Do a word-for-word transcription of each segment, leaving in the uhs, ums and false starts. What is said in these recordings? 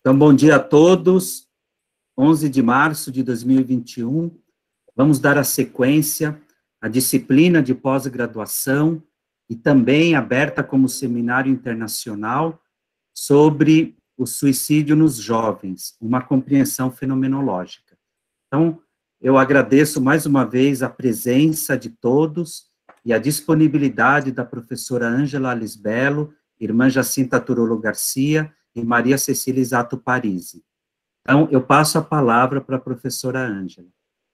Então, bom dia a todos. onze de março de dois mil e vinte e um, vamos dar a sequência à disciplina de pós-graduação e também aberta como seminário internacional sobre o suicídio nos jovens, uma compreensão fenomenológica. Então, eu agradeço mais uma vez a presença de todos e a disponibilidade da professora Ângela Alisbello, irmã Jacinta Turolo Garcia e Maria Cecília Isato Parisi. Então, eu passo a palavra para a professora Ângela.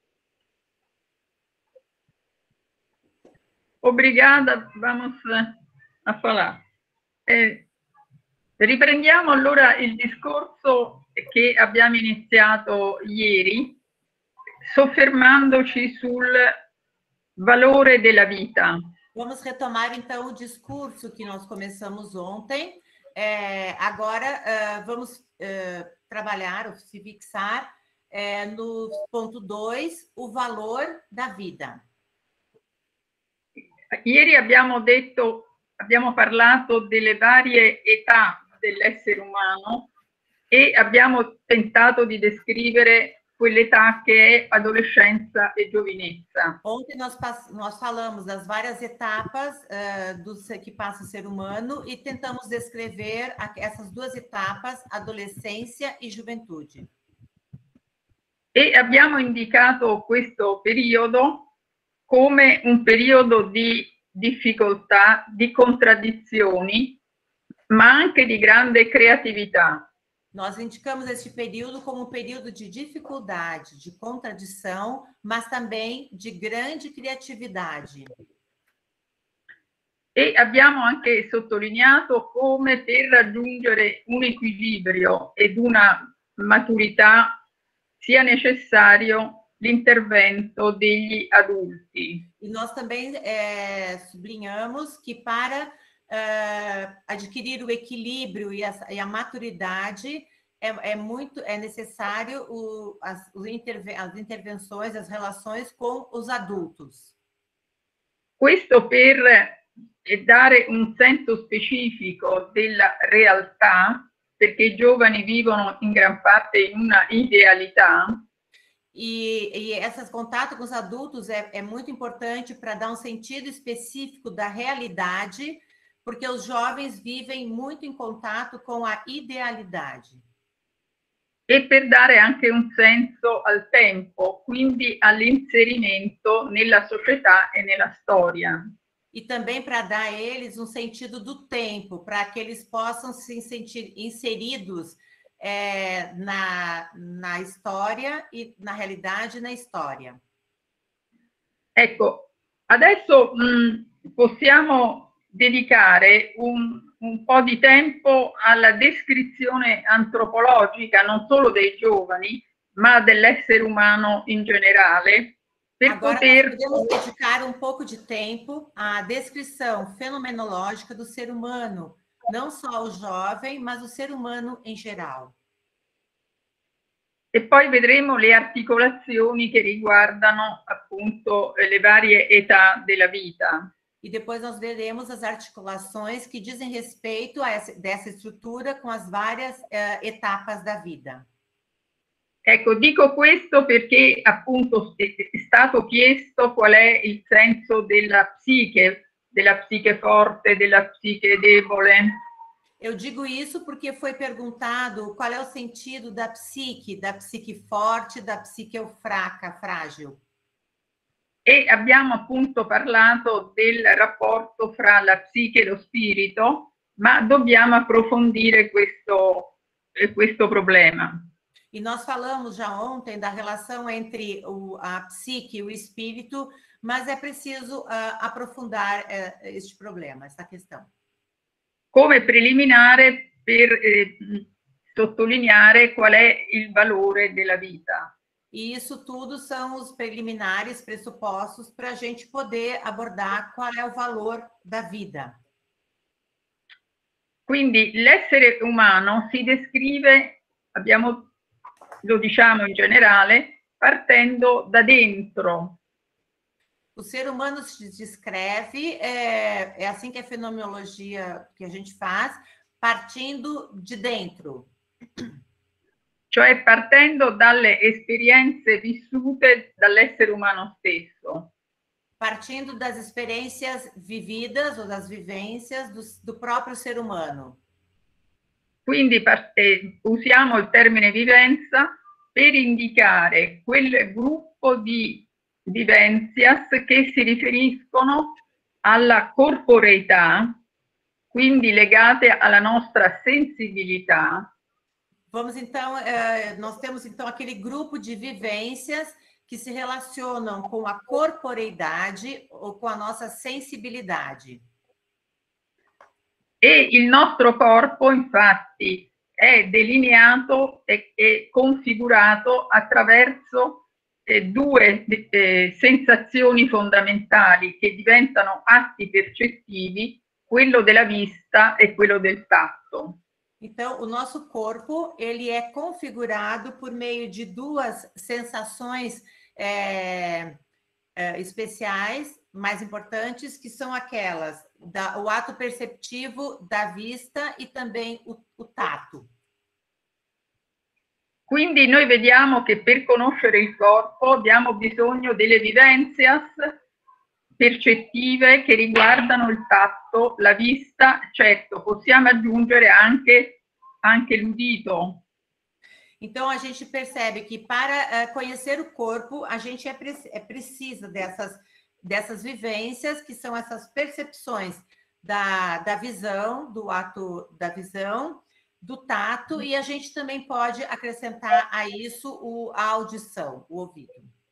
Obrigada, vamos a falar. Eh, riprendiamo allora il discorso che abbiamo iniziato ieri, soffermandoci sul valore della vita. Vamos retomar, então, o discurso que nós começamos ontem. É, agora, uh, vamos uh, trabalhar, ou se fixar, é, no ponto dois, o valor da vida. Ieri abbiamo detto, abbiamo parlato delle varie età dell'essere umano e abbiamo tentato di descrivere quell'età che è adolescenza e giovinezza. Ontem nós, nós falamos das várias etapas uh, do que passa o ser humano e tentamos descrever essas duas etapas, adolescência e juventude. E abbiamo indicato questo periodo come un periodo di difficoltà, di contraddizioni, ma anche di grande creatività. Nós indicamos este período como um período de dificuldade, de contradição, mas também de grande criatividade. E abbiamo anche sottolineato come per raggiungere un equilibrio ed una maturità sia necessario l'intervento degli adulti. E nós também é, sublinhamos que para uh, adquirir o equilíbrio e a, e a maturidade é, é muito é necessário o, as, o interve, as intervenções, as relações com os adultos. Questo per dare un senso specifico della realtà, perché i giovani vivono in gran parte in una idealità. E, e esse contato com os adultos é, é muito importante para dar um sentido específico da realidade, porque os jovens vivem muito em contato com a idealidade. E per dare anche un senso al tempo, quindi all'inserimento nella società e nella storia. E também para dar a eles um sentido do tempo, para que eles possam se sentir inseridos É, na, na história e na realidade na história. Ecco, adesso mh, possiamo dedicare un, un po' di tempo alla descrizione antropologica non solo dei giovani, ma dell'essere umano in generale. Per Agora poter... nós podemos dedicar um pouco de tempo à descrição fenomenológica do ser humano, não só o jovem, mas o ser humano em geral. E poi vedremo le articolazioni che riguardano appunto le varie età della vita. E depois nós veremos as articulações que dizem respeito a essa, dessa estrutura com as várias uh, etapas da vida. Ecco, dico questo perché appunto è stato chiesto qual è il senso della psiche, della psiche forte, della psiche debole. Eu digo isso porque foi perguntado qual é o sentido da psique, da psique forte, da psique fraca, frágil. E abbiamo appunto parlato del rapporto fra la psiche e lo spirito, ma dobbiamo approfondire questo, questo problema. E nós falamos já ontem da relação entre o, a psique e o espírito, mas é preciso uh, aprofundar uh, este problema, essa questão. Come preliminare per eh, sottolineare qual è il valore della vita. E isso tudo são os preliminares, pressupostos, para a gente poder abordar qual é o valor da vida. Quindi l'essere umano si descrive, abbiamo, lo diciamo in generale, partendo da dentro. O ser humano se descreve, é, é assim que a fenomenologia que a gente faz, partindo de dentro. cioè partendo dalle esperienze vissute dall'essere umano stesso. Partindo das experiências vividas ou das vivências do, do próprio ser humano. Quindi eh, usiamo il termine vivenza per indicare quel gruppo di vivencias che si riferiscono alla corporeità, quindi legate alla nostra sensibilità. Vamos então, eh, nós temos então aquele grupo de vivências que se relacionam com a corporeidade ou com a nossa sensibilidade. E il nostro corpo, infatti, è delineato e, e configurato attraverso eh, due eh, sensazioni fondamentali che diventano atti percettivi, quello della vista e quello del tatto. Então, o nosso corpo, ele é configurado por meio de duas sensações é, é, especiais, mais importantes, que são aquelas, da, o ato perceptivo da vista e também o, o tato. Quindi noi vediamo che per conoscere il corpo abbiamo bisogno delle vivenzias percettive che riguardano il tatto, la vista, certo, possiamo aggiungere anche, anche l'udito. Então, a gente percebe que para uh, conhecer o corpo, a gente é, pre é precisa dessas, dessas vivências, que são essas percepções da, da visão, do ato da visão, do tato, e a gente também pode acrescentar a isso o, a audição, o ouvido.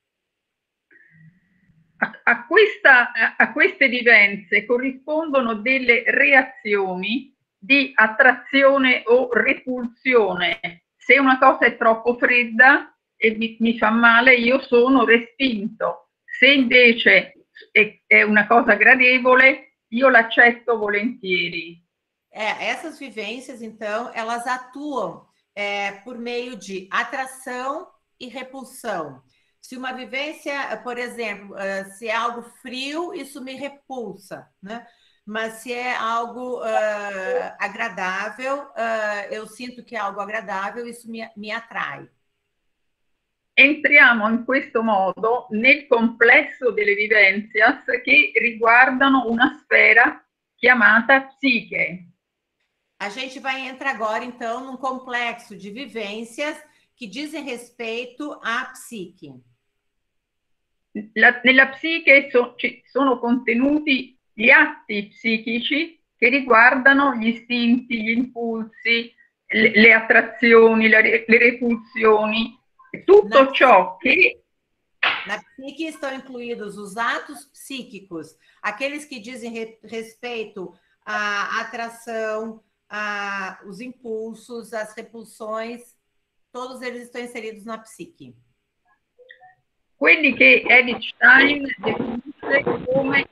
A, a, questa, a queste vivenze corrispondono delle reazioni di attrazione o repulsione. Se una cosa è troppo fredda e mi, mi fa male, io sono respinto. Se invece è, è una cosa gradevole, io l'accetto volentieri. É, essas vivências, então, elas atuam é, por meio de atração e repulsão. Se uma vivência, por exemplo, se é algo frio, isso me repulsa, né? Mas se é algo uh, agradável, uh, eu sinto que é algo agradável, isso me, me atrai. Entriamo in questo modo nel complesso delle vivenzias che riguardano una sfera chiamata psiche. A gente vai entrar agora, então, num complexo de vivências que dizem respeito à psique. La, nella psiche so, ci sono contenuti gli atti psichici che riguardano gli istinti, gli impulsi, le, le attrazioni, le, le repulsioni, tutto na, ciò che... Na psique estão incluídos os atos psíquicos, aqueles que dizem re, respeito à atração, a, os impulsos, as repulsões, todos eles estão inseridos na psique. Quelli che Edith Stein definisce come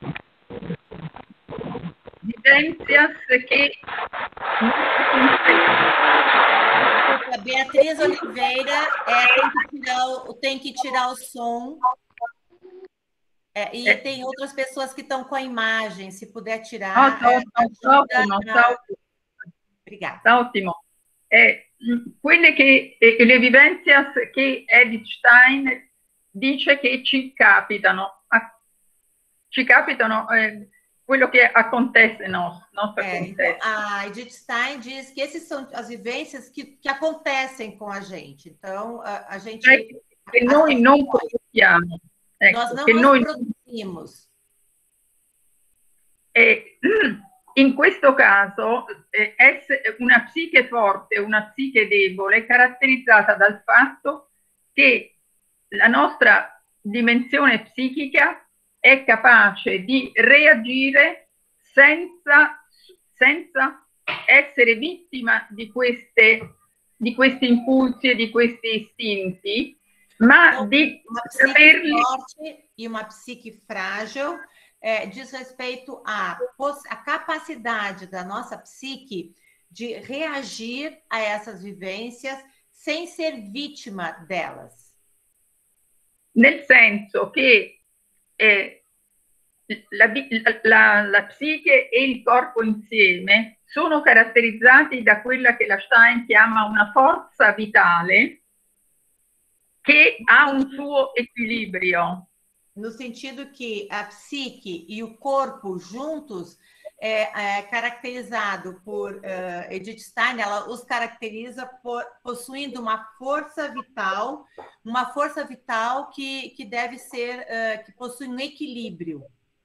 vivenzias che a Beatriz Oliveira é, tem, que tirar o, tem que tirar o som. É, e é. Tem outras pessoas que estão com a imagem, se puder tirar. Ah, tá, é, tá, ótimo, tá, ótimo. Obrigada. Tá ótimo. Eh, quelle che, eh, le vivenzias che Edith Stein dice che ci capitano, a, ci capitano eh, quello che acontece no, nostra é, então, a Edith Stein diz que essas são as vivências que, que acontecem com a gente. Então, a, a gente... É, che noi non produciamo. Ecco, nós não che noi produzimos. E, in questo caso, eh, una psiche forte, una psiche debole, è caratterizzata dal fatto che la nostra dimensione psichica è capace di reagire senza, senza essere vittima di, queste, di questi impulsi e di questi istinti, ma então, di uma psique saperli... forte e uma psique frágil é, diz respeito à, à capacidade da nossa psique de reagir a essas vivências sem ser vítima delas. Nel senso che eh, la, la, la psiche e il corpo insieme sono caratterizzati da quella che la Stein chiama una forza vitale che ha un suo equilibrio. No sentido que a psique e o corpo juntos é, é caracterizado por uh, Edith Stein, ela os caracteriza por, possuindo uma força vital, uma força vital que, que deve ser, uh, que possui um equilíbrio.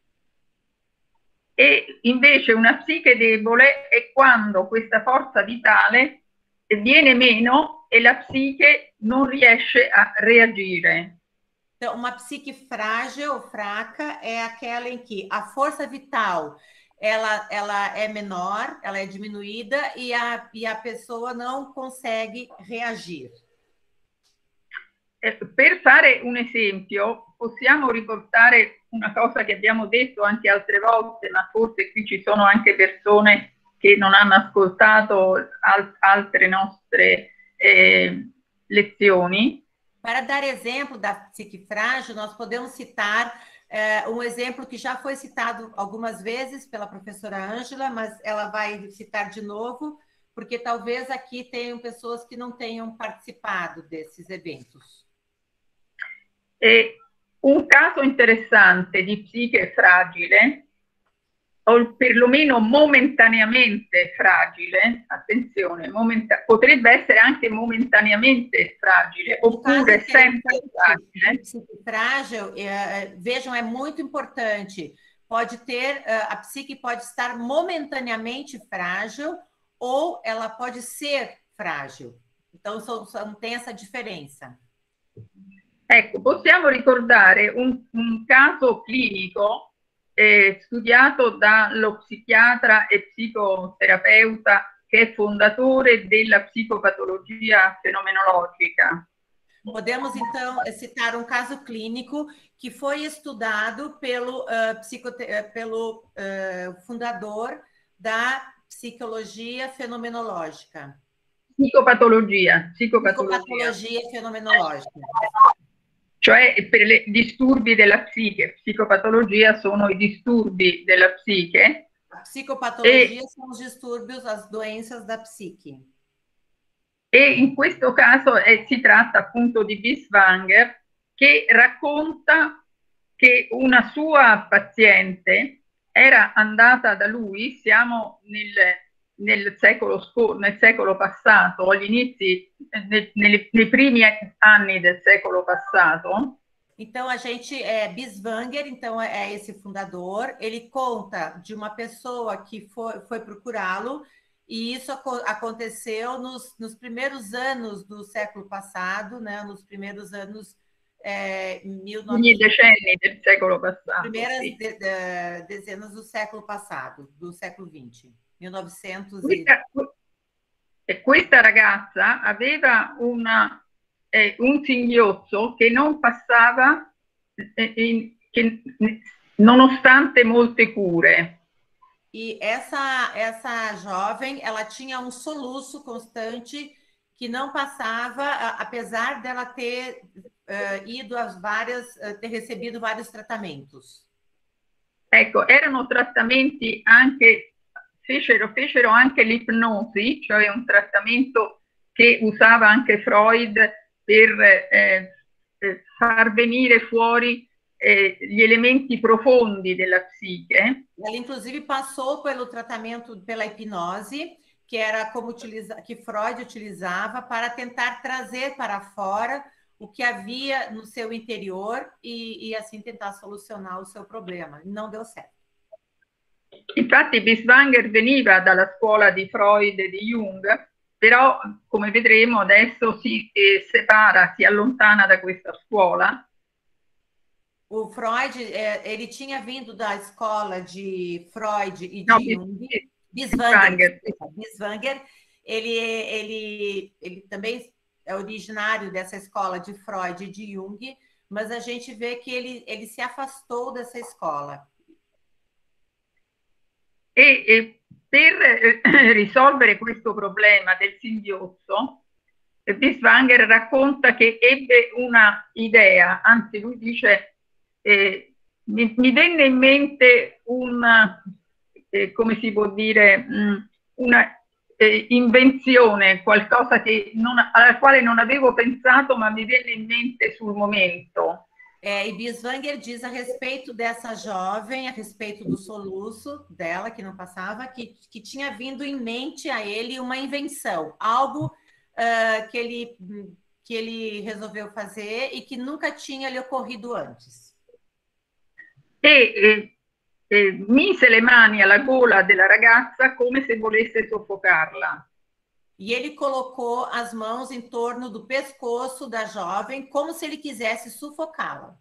E invece una psiche debole è quando questa forza vitale viene meno e la psiche non riesce a reagire. Então, uma psique frágil, fraca, é aquela em que a força vital ela, ela é menor, ela é diminuída e a, e a pessoa não consegue reagir. Per fare un esempio, possiamo ricordare una cosa che abbiamo detto anche altre volte, ma forse qui ci sono anche persone che non hanno ascoltato al altre nostre eh, lezioni. Para dar exemplo da psique frágil, nós podemos citar é, um exemplo que já foi citado algumas vezes pela professora Ângela, mas ela vai citar de novo, porque talvez aqui tenham pessoas que não tenham participado desses eventos. E un caso interessante di psiche fragile, o perlomeno momentaneamente fragile, attenzione, momenta potrebbe essere anche momentaneamente fragile, oppure sempre fragile. Psique frágil, é, vejam, é muito importante. Pode ter, a psique pode estar momentaneamente frágil ou ela pode ser frágil. Então, são, são, tem essa diferença. Ecco, possiamo ricordare un, un caso clinico eh, studiato dallo psichiatra e psicoterapeuta che è fondatore della psicopatologia fenomenologica. Podemos, então, citar um caso clínico que foi estudado pelo, uh, psicote pelo uh, fundador da psicologia fenomenológica. Psicopatologia, psicopatologia. Psicopatologia fenomenológica. Cioè per i disturbi della psiche. Psicopatologia sono i disturbi della psiche. A psicopatologia e, são os distúrbios, as doenças da psique. E in questo caso eh, si tratta appunto di Binswanger, che racconta che una sua paziente era andata da lui, siamo nel, nel, secolo, nel secolo passato, agli inizi, nel, nei, nei primi anni del secolo passato. Então, a gente, é, Binswanger, então, é esse fundador, ele conta de uma pessoa que foi, foi procurá-lo, e isso ac aconteceu nos, nos primeiros anos do século passado, né, nos primeiros anos é, mil e novecentos... decenni del secolo passato. Primeiras sì. de, de, dezenas do século passado, do século vinte. mil e novecentos questa, e... questa ragazza aveva una, eh, un singhiozzo che non passava eh, in, che, nonostante molte cure. E essa, essa jovem, ela tinha um soluço constante que não passava, apesar dela ter uh, ido às várias, uh, ter recebido vários tratamentos. Ecco, erano trattamenti anche, fecero, fecero anche l'ipnosi, cioè un trattamento che usava anche Freud per eh, far venire fuori eh, gli elementi profondi della psiche. Ela, inclusive, passou pelo tratamento pela hipnose, que era como utiliza, que Freud utilizava para tentar trazer para fora o que havia no seu interior e, e assim tentar solucionar o seu problema. Não deu certo. Infatti Binswanger veniva dalla scuola di Freud e di Jung, però come vedremo adesso si eh, separa, si allontana da questa scuola. O Freud, ele tinha vindo da escola de Freud e de no, Jung. Binswanger. Binswanger, ele, ele, ele também é originário dessa escola de Freud e de Jung, mas a gente vê que ele, ele se afastou dessa escola. E, e per eh, risolvere questo problema del singhiozzo, Binswanger racconta che ebbe una idea, anzi lui dice Eh, mi, mi venne in mente una, eh, come si può dire, mh, una, eh, invenzione, qualcosa che non, alla quale non avevo pensato, ma mi venne in mente sul momento. É, e Binswanger diz a respeito dessa jovem, a respeito do soluço dela, que não passava, que, que tinha vindo em mente a ele uma invenção, algo uh, que, ele, que ele resolveu fazer e que nunca tinha lhe ocorrido antes. E, e, e mise le mani alla gola della ragazza come se volesse soffocarla. E ele colocou as mãos em torno do pescoço da jovem, como se ele quisesse sufocá-la.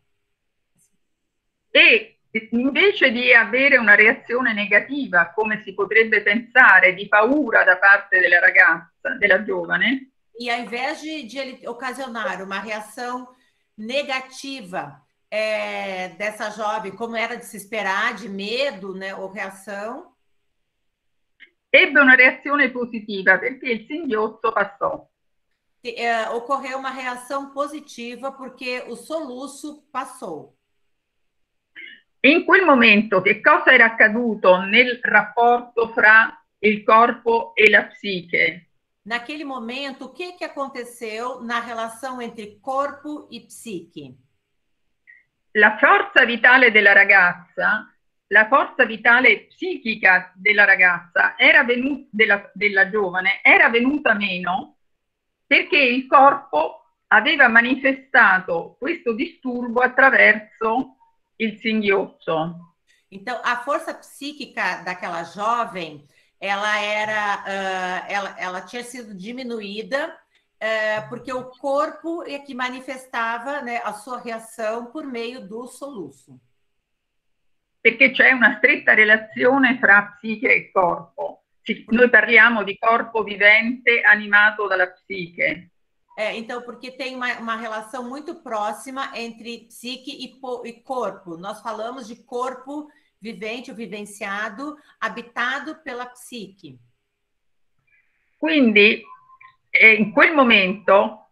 E invece di avere una reazione negativa, come si potrebbe pensare, di paura da parte della ragazza, della giovane, e ao invés de, de ele ocasionar uma reação negativa é, dessa jovem, como era de se esperar, de medo, né, ou reação, ebbe una reazione positiva perché il singhiozzo passò. É, ocorreu uma reação positiva porque o soluço passou. In quel momento, che cosa era accaduto nel rapporto fra il corpo e la psiche? Naquele momento, o que, que aconteceu na relação entre corpo e psique? La forza vitale della ragazza, la forza vitale psichica della ragazza, era venuta, della, della giovane, era venuta meno perché il corpo aveva manifestato questo disturbo attraverso il singhiozzo. Então, a força psíquica daquela jovem, ela era, uh, ela, ela tinha sido diminuída uh, porque o corpo é que manifestava, né, a sua reação por meio do soluço. Perché c'è una stretta relazione fra psiche e corpo. Noi parliamo di corpo vivente animato dalla psiche. É, então, porque tem uma, uma relação muito próxima entre psique e, e corpo. Nós falamos de corpo vivente ou vivenciado, habitado pela psique. Quindi, eh, in quel momento,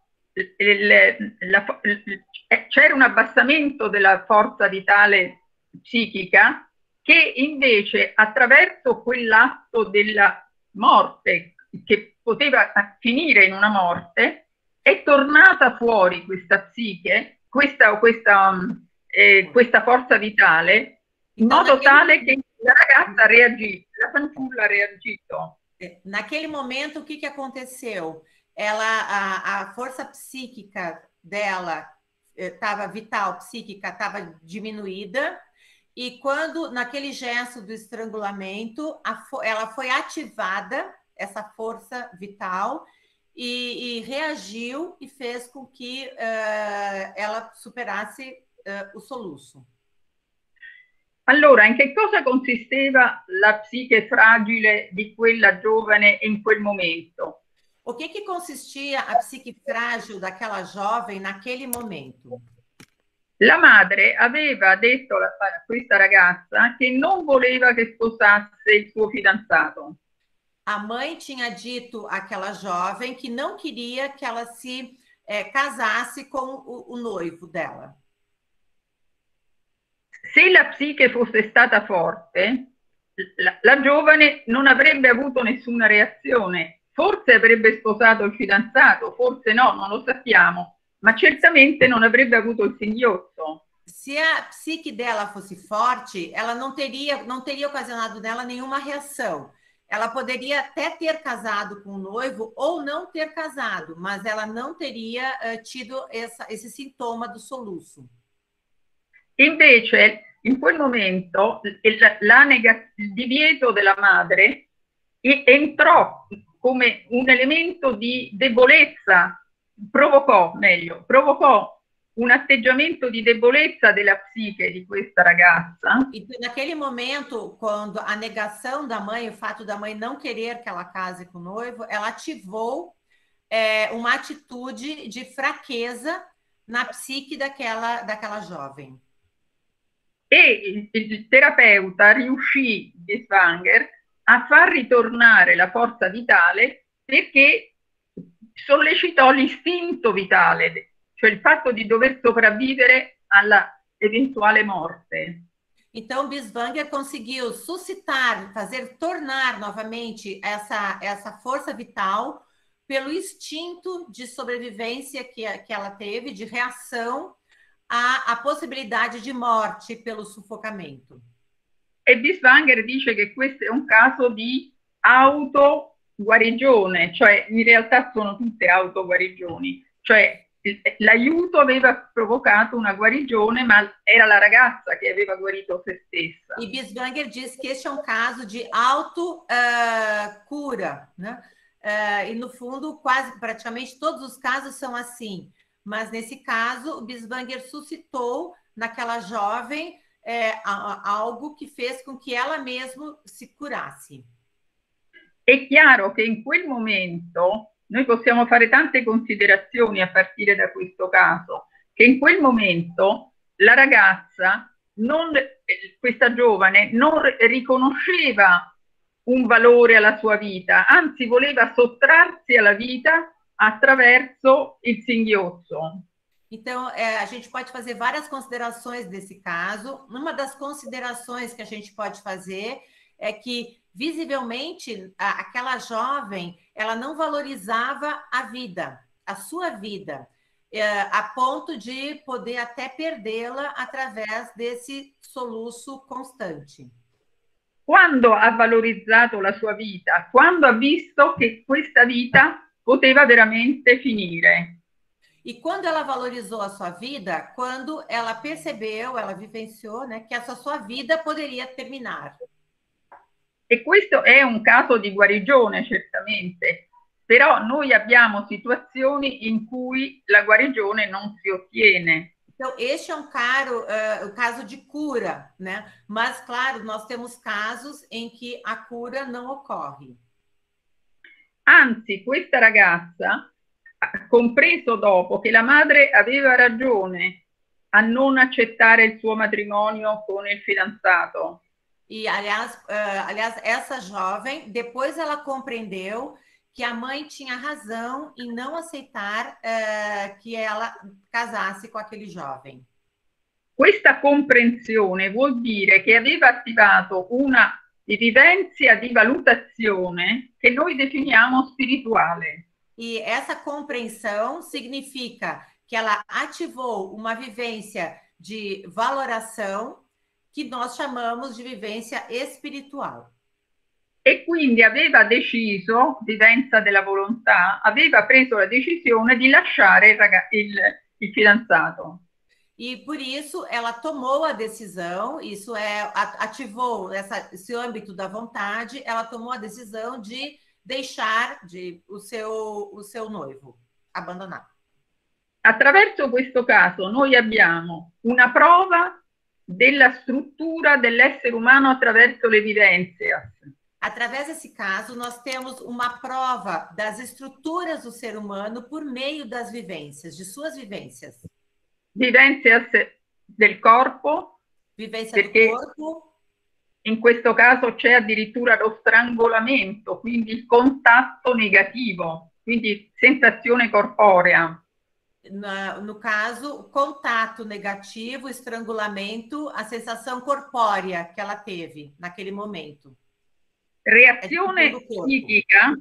c'era un abbassamento della forza vitale psichica che invece, attraverso quell'atto della morte, che poteva finire in una morte, è tornata fuori questa psiche, questa, questa, eh, questa forza vitale, in modo tale che la ragazza reagì, la fanciulla ha reagito. Naquele momento, o que, que aconteceu? Ela, a, a força psíquica dela estava vital, psíquica estava diminuída, e quando, naquele gesto do estrangulamento, a, ela foi ativada, essa força vital, e, e reagiu e fez com que uh, ela superasse uh, o soluço. Allora, in che cosa consisteva la psiche fragile di quella giovane in quel momento? O que que consistia a psique frágil daquela jovem naquele momento? La madre aveva detto a questa ragazza che non voleva che sposasse il suo fidanzato. A mãe tinha dito àquela jovem que não queria que ela se eh, casasse com o, o noivo dela. Se la psiche fosse stata forte, la, la giovane non avrebbe avuto nessuna reazione. Forse avrebbe sposato il fidanzato, forse no, non lo sappiamo, ma certamente non avrebbe avuto il singhiozzo. Se a psique dela fosse forte, ela não teria, não teria ocasionado nela nenhuma reação. Ela poderia até ter casado com o noivo ou não ter casado, mas ela não teria uh, tido essa, esse sintoma do soluço. Invece, in quel momento, il, la il divieto della madre entrò come un elemento di debolezza, provocò, meglio, provocò un atteggiamento di debolezza della psiche di questa ragazza. E naquele momento, quando a negação da mãe, o fato da mãe não querer que ela case com o noivo, ela ativou é, uma atitude de fraqueza na psique daquela, daquela jovem. E il, il terapeuta riuscì, Binswanger, a far ritornare la forza vitale perché sollecitò l'istinto vitale, cioè il fatto di dover sopravvivere alla eventuale morte. Então, Binswanger conseguiu suscitar, fazer tornar novamente essa, essa força vital pelo instinto de sobrevivência que, que ela teve, de reação à, à possibilidade de morte pelo sufocamento. E Binswanger dice che questo è un caso di autoguarigione, cioè in realtà sono tutte autoguarigioni, cioè l'aiuto aveva provocato una guarigione, ma era la ragazza che aveva guarito se stessa. E Binswanger diz que este é um caso de auto-cura, uh, né? Uh, e no fundo, quase praticamente todos os casos são assim. Mas nesse caso, o Binswanger suscitou naquela jovem é, algo que fez com que ela mesma se curasse. È chiaro che in quel momento noi possiamo fare tante considerazioni a partire da questo caso, che in quel momento la ragazza, non, questa giovane, non riconosceva un valore alla sua vita, anzi voleva sottrarsi alla vita attraverso il singhiozzo. Então, é, a gente pode fazer várias considerações desse caso. Uma das considerações que a gente pode fazer é que, visivelmente, a, aquela jovem, ela não valorizava a vida, a sua vida, é, a ponto de poder até perdê-la através desse soluço constante. Quando ha valorizzato la sua vita? Quando ha visto che questa vita poteva veramente finire. E quando ela valorizou a sua vida, quando ela percebeu, ela vivenciou, né, que essa sua vida poderia terminar. E questo è un caso di guarigione, certamente, però noi abbiamo situazioni in cui la guarigione non si ottiene. Então, este é um caro, uh, um caso de cura, né? Mas, claro, nós temos casos em que a cura não ocorre. Anzi, questa ragazza ha compreso dopo che la madre aveva ragione a non accettare il suo matrimonio con il fidanzato. E, aliás, uh, aliás, essa jovem, depois ela compreendeu que a mãe tinha razão em não aceitar uh, que ela casasse com aquele jovem. Questa comprensione vuol dire che aveva attivato una vivenza di valutazione che noi definiamo spirituale. E essa compreensão significa que ela ativou uma vivência de valoração que nós chamamos de vivência espiritual. E quindi aveva deciso, vivenza della volontà, aveva preso la decisione di lasciare il, il, il fidanzato. E por isso ela tomou a decisão, isso é, ativou essa, esse âmbito da vontade, ela tomou a decisão de deixar de, o, seu, o seu noivo, abandonar. Attraverso questo caso noi abbiamo una prova della struttura dell'essere umano attraverso le vivenze. Através desse caso, nós temos uma prova das estruturas do ser humano por meio das vivências, de suas vivências. Vivenze del corpo, vivência do corpo. In questo caso c'è addirittura lo strangolamento, quindi il contatto negativo, quindi sensazione corporea. No, no caso, contato negativo, estrangulamento, a sensação corpórea que ela teve naquele momento. Reazione psichica,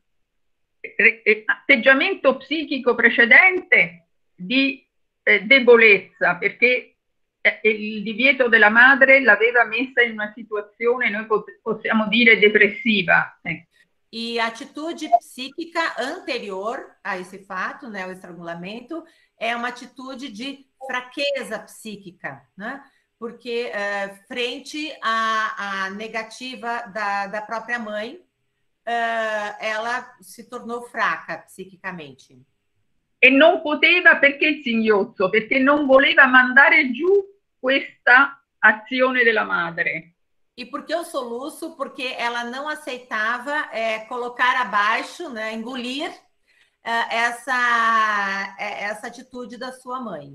atteggiamento psichico precedente di eh, debolezza, perché eh, il divieto della madre l'aveva messa in una situazione, noi possiamo dire, depressiva. Eh. E a atitude psíquica anterior a esse fato, né, o estrangulamento, é uma atitude de fraqueza psíquica, né? Porque uh, frente à, à negativa da, da própria mãe, uh, ela se tornou fraca psiquicamente. E non poteva perché il singhiozzo, perché non voleva mandare giù questa azione della madre. E por que o soluço? Porque ela não aceitava é, colocar abaixo, né, engolir é, essa, é, essa atitude da sua mãe.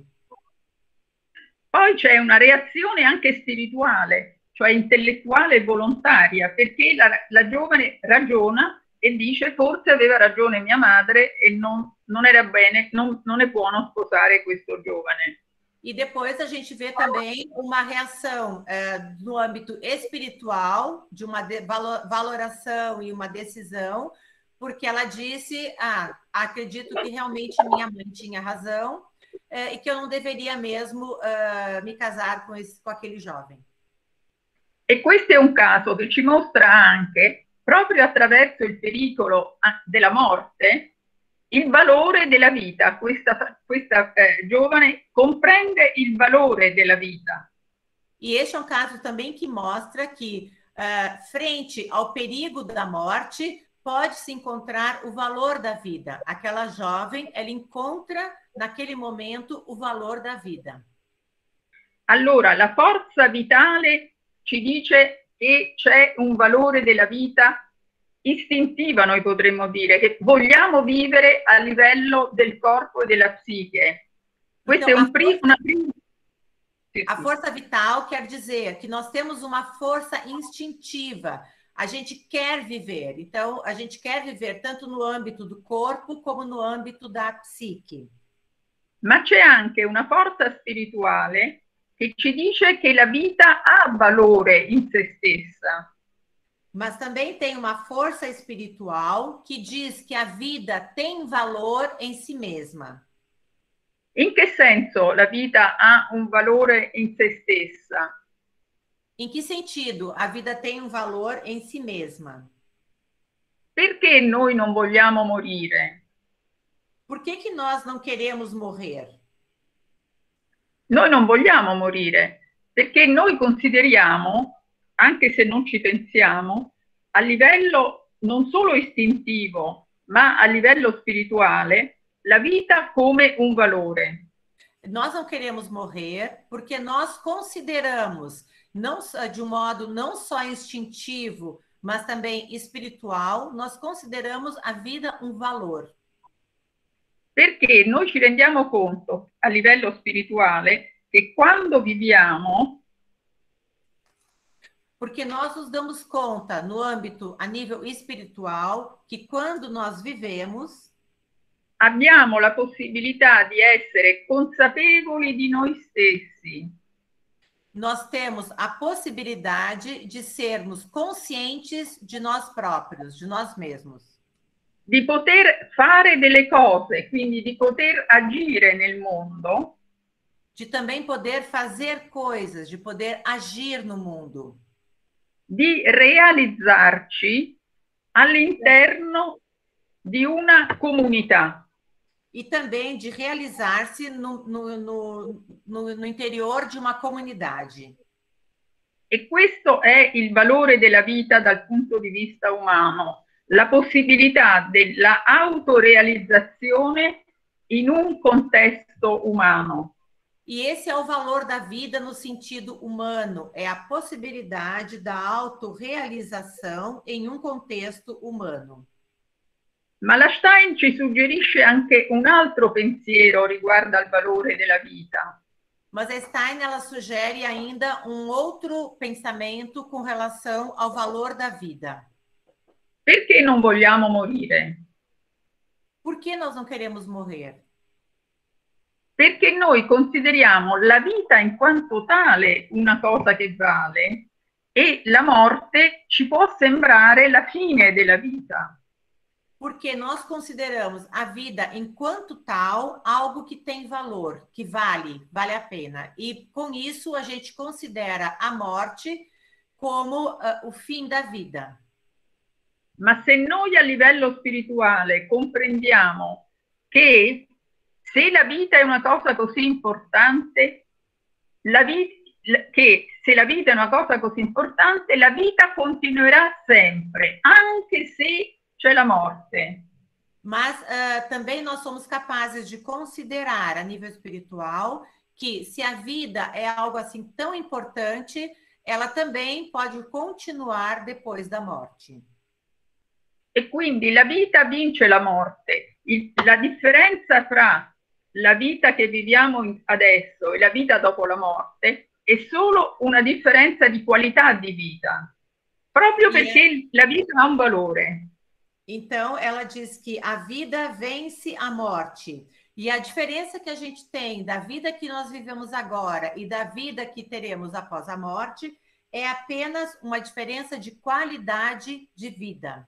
Poi c'è una reazione anche spirituale, cioè intellettuale e volontaria, perché la, la giovane ragiona e dice forse aveva ragione mia madre e non, non era bene, non, non è buono sposare questo giovane. E depois a gente vê também uma reação é, no âmbito espiritual, de uma de valoração e uma decisão, porque ela disse, ah, acredito que realmente minha mãe tinha razão é, e que eu não deveria mesmo uh, me casar com, esse, com aquele jovem. E questo è un caso che ci mostra anche, proprio attraverso il pericolo della morte, il valore della vita. Questa, questa eh, giovane comprende il valore della vita. E este é um caso também que mostra que, uh, frente ao perigo da morte, pode-se encontrar o valor da vida. Aquela jovem, ela encontra, naquele momento, o valor da vida. Allora, la forza vitale ci dice che c'è un valore della vita istintiva, noi potremmo dire, che vogliamo vivere a livello del corpo e della psiche. Questo Então, è un primo, una prima... A força vital quer dizer que nós temos uma força instintiva. A gente quer viver. Então, a gente quer viver tanto no âmbito do corpo como no âmbito da psique. Ma c'è anche una forza spirituale che ci dice che la vita ha valore in se stessa. Mas também tem uma força espiritual que diz que a vida tem valor em si mesma. In che senso la vita ha un valore in se stessa? Em que sentido a vida tem um valor em si mesma? Perché noi non vogliamo morire? Por que que nós não queremos morrer? Noi non vogliamo morire perché noi consideriamo, anche se non ci pensiamo, a livello non solo istintivo, ma a livello spirituale, la vita come un valore. Nós não queremos morrer porque nós consideramos, não, de um modo não só instintivo, mas também espiritual, nós consideramos a vida um valor. Perché noi ci rendiamo conto a livello spirituale che quando viviamo, porque nós nos damos conta no âmbito a nível espiritual que quando nós vivemos abbiamo la possibilità di essere consapevoli di noi stessi. Nós temos a possibilidade de sermos conscientes de nós próprios, de nós mesmos. Di poter fare delle cose, quindi di poter agire nel mondo. De também poder fazer coisas, de poder agir no mundo. Di realizzarci all'interno di una comunità. E também de realizar-se no, no, no, no, no interior de uma comunidade. E questo è il valore della vita dal punto di vista umano, la possibilità della autorealizzazione in un contesto umano. E esse é o valor da vida no sentido humano, é a possibilidade da autorrealização em um contexto humano. Ma la Stein ci suggerisce anche un altro pensiero riguardo al valore della vita. Mas a Stein ela sugere ainda um outro pensamento com relação ao valor da vida. Perché non vogliamo morire? Por que nós não queremos morrer? Perché noi consideriamo la vita in quanto tale una cosa che vale e la morte ci può sembrare la fine della vita. Porque nós consideramos a vida enquanto tal algo que tem valor, que vale, vale a pena. E com isso a gente considera a morte como uh, o fim da vida. Ma se noi a livello spirituale comprendiamo che se la vita è una cosa così importante, la vita, che se la vita è una cosa così importante, la vita continuerà sempre, anche se c'è la morte. Mas uh, também nós somos capazes de considerar a nível espiritual que se a vida é algo assim tão importante, ela também pode continuar depois da morte. E quindi la vita vince la morte. Il, la differenza fra la vita che viviamo adesso e la vita dopo la morte è solo una differenza di qualità di vita, proprio perché la vita ha un valore. Então, ela diz que a vida vence a morte. E a diferença que a gente tem da vida que nós vivemos agora e da vida que teremos após a morte é apenas uma diferença de qualidade de vida.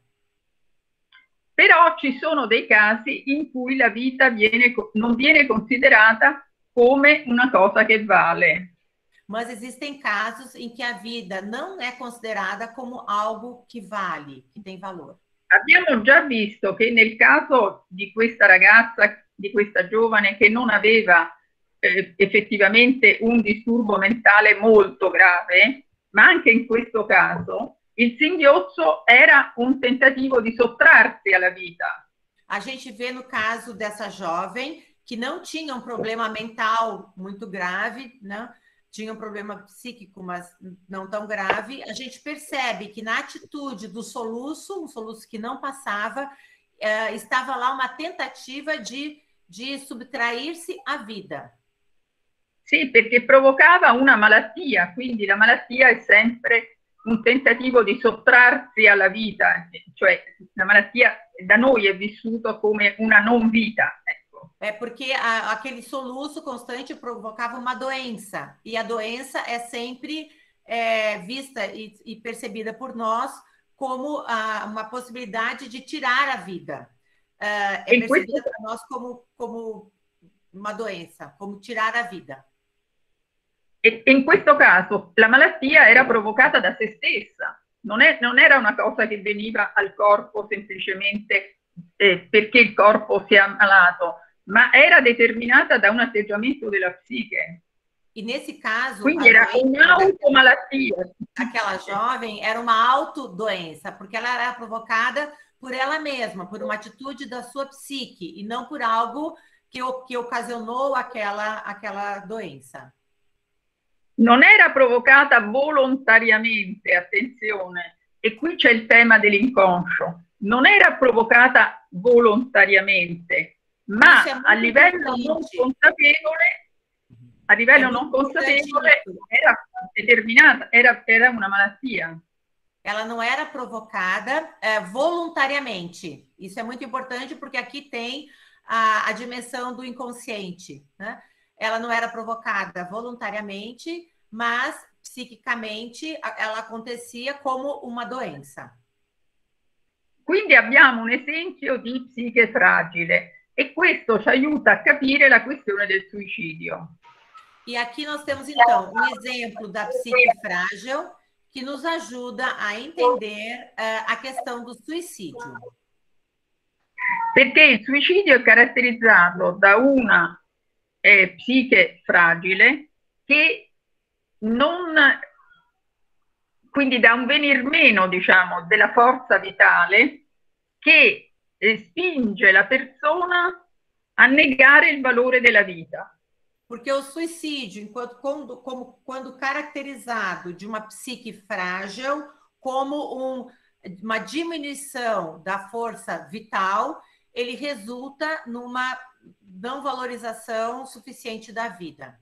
Però ci sono dei casi in cui la vita viene, non viene considerata come una cosa che vale. Mas existem casos em que a vida não é considerada como algo que vale, que tem valor. Abbiamo già visto che nel caso di questa ragazza, di questa giovane che non aveva eh, effettivamente un disturbo mentale molto grave, ma anche in questo caso il singhiozzo era un tentativo di sottrarsi alla vita. A gente vê no caso dessa jovem que não tinha um problema mental muito grave, né? Tinha um problema psíquico, mas não tão grave. A gente percebe que na atitude do soluço, um soluço que não passava, eh, estava lá uma tentativa de, de subtrair-se à vida. Sì, perché provocava una malattia, quindi la malattia è sempre un tentativo di sottrarsi alla vita, cioè la malattia da noi è vissuta come una non vita. Ecco. É porque a, aquele soluço constante provocava uma doença, e a doença é sempre é, vista e, e percebida por nós como a, uma possibilidade de tirar a vida. É, é percebida por nós como, como uma doença, como tirar a vida. E in questo caso la malattia era provocata da se stessa, non, è, non era una cosa che veniva al corpo semplicemente eh, perché il corpo si è ammalato, ma era determinata da un atteggiamento della psiche. E nesse caso, quindi era un'automalattia. Aquela jovem era uma autodoença, porque ela era provocada por ela mesma, por uma atitude da sua psique, e não por algo que, que ocasionou aquela, aquela doença. Non era provocata volontariamente, attenzione, e qui c'è il tema dell'inconscio, non era provocata volontariamente, ma a livello non consapevole, a livello non consapevole era determinata, era, era una malattia. Ela não era provocada é, voluntariamente. Isso é muito importante porque aqui tem a, a dimensão do inconsciente, né? Ela não era provocada voluntariamente, mas psiquicamente ela acontecia como uma doença. Quindi abbiamo un esempio di psiche fragile e questo ci aiuta a capire la questione del suicidio. E aqui nós temos então um exemplo da psique frágil que nos ajuda a entender uh, a questão do suicídio. Perché il suicidio è caratterizzato da una Eh, psiche fragile che non, quindi da un venir meno, diciamo, della forza vitale che eh, spinge la persona a negare il valore della vita. Porque o suicídio, enquanto quando, como, quando caracterizado de uma psique frágil, como um, uma diminuição da força vital, ele resulta numa não valorização suficiente da vida.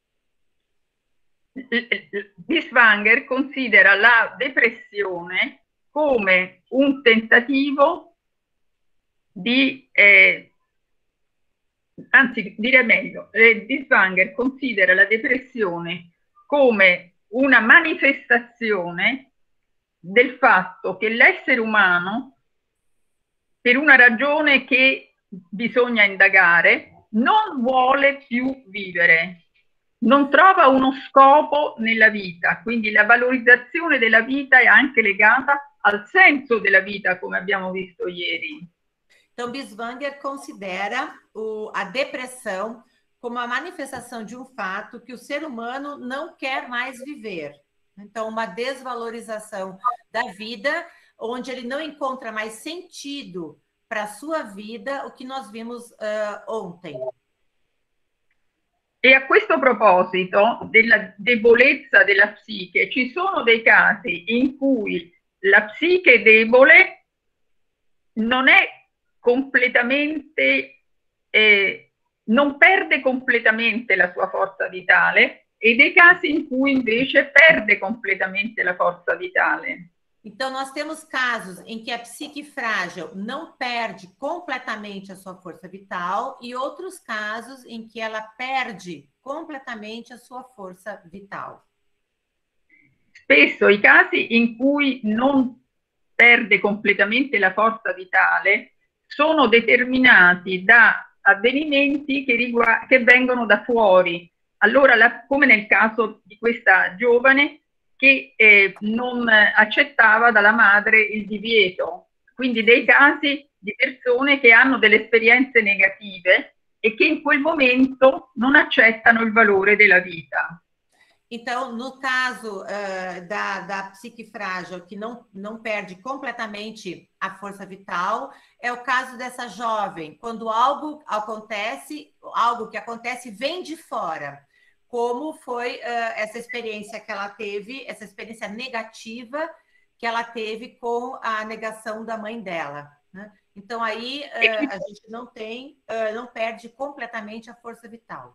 Binswanger considera la depressione come un tentativo di, eh, anzi direi meglio, eh, Binswanger considera la depressione come una manifestazione del fatto che l'essere umano, per una ragione che bisogna indagare, non vuole più vivere, non trova uno scopo nella vita, quindi la valorizzazione della vita è anche legata al senso della vita, come abbiamo visto ieri. Então, Binswanger considera o, a depressão como a manifestação de um fato que o ser humano não quer mais viver. Então, uma desvalorização da vida, onde ele não encontra mais sentido para a sua vida, o que nós vimos uh, ontem. E a questo proposito della debolezza della psiche, ci sono dei casi in cui la psiche debole non è completamente, eh, non perde completamente la sua forza vitale, e dei casi in cui invece perde completamente la forza vitale. Então, nós temos casos em que a psique frágil não perde completamente a sua força vital e outros casos em que ela perde completamente a sua força vital. Spesso i casi in cui non perde completamente la forza vitale sono determinati da avvenimenti che, che vengono da fuori. Allora, la, come nel caso di questa giovane che eh, non accettava dalla madre il divieto, quindi dei casi di persone che hanno delle esperienze negative e che in quel momento non accettano il valore della vita. Então, no caso uh, da, da psique frágil, que não, não perde completamente a força vital, é o caso dessa jovem, quando algo acontece, algo que acontece vem de fora, como foi uh, essa experiência que ela teve, essa experiência negativa que ela teve com a negação da mãe dela, né? Então, aí uh, a gente não tem, uh, não perde completamente a força vital.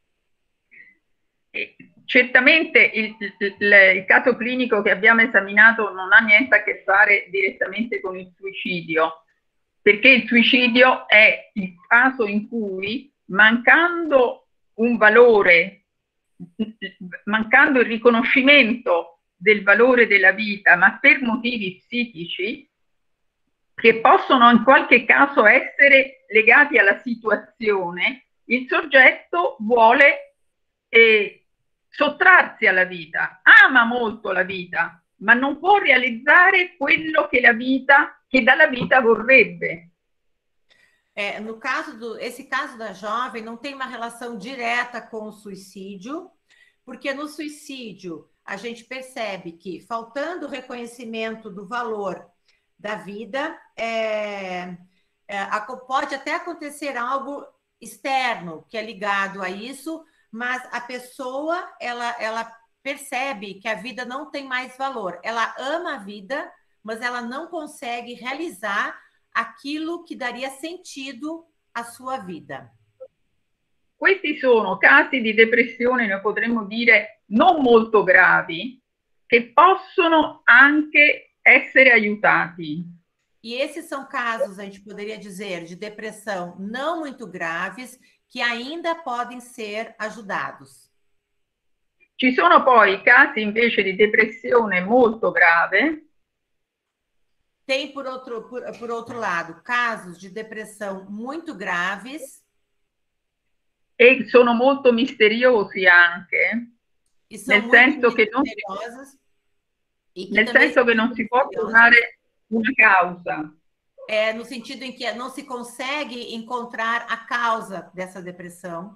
Certamente il, il, il caso clinico che abbiamo esaminato non ha niente a che fare direttamente con il suicidio, perché il suicidio è il caso in cui, mancando un valore, mancando il riconoscimento del valore della vita, ma per motivi psichici, che possono in qualche caso essere legati alla situazione, il soggetto vuole eh, sottrarsi alla vita, ama molto la vita, ma non può realizzare quello che la vita, che dalla vita vorrebbe. É, no caso do, esse caso da jovem não tem uma relação direta com o suicídio, porque no suicídio a gente percebe que, faltando o reconhecimento do valor da vida, é, é, pode até acontecer algo externo que é ligado a isso, mas a pessoa ela, ela percebe que a vida não tem mais valor. Ela ama a vida, mas ela não consegue realizar aquilo que daria sentido à sua vida. Questi sono casi di depressione, noi potremmo dire, non molto gravi, che possono anche essere aiutati. E esses são casos, a gente poderia dizer, de depressão não muito graves, que ainda podem ser ajudados. Ci sono poi casi invece di depressione molto grave. Tem, por outro, por, por outro lado, casos de depressão muito graves. E sono molto misteriosi anche, nel senso che non, nel senso che non si può trovare una causa. É, no sentido em que não se consegue encontrar a causa dessa depressão.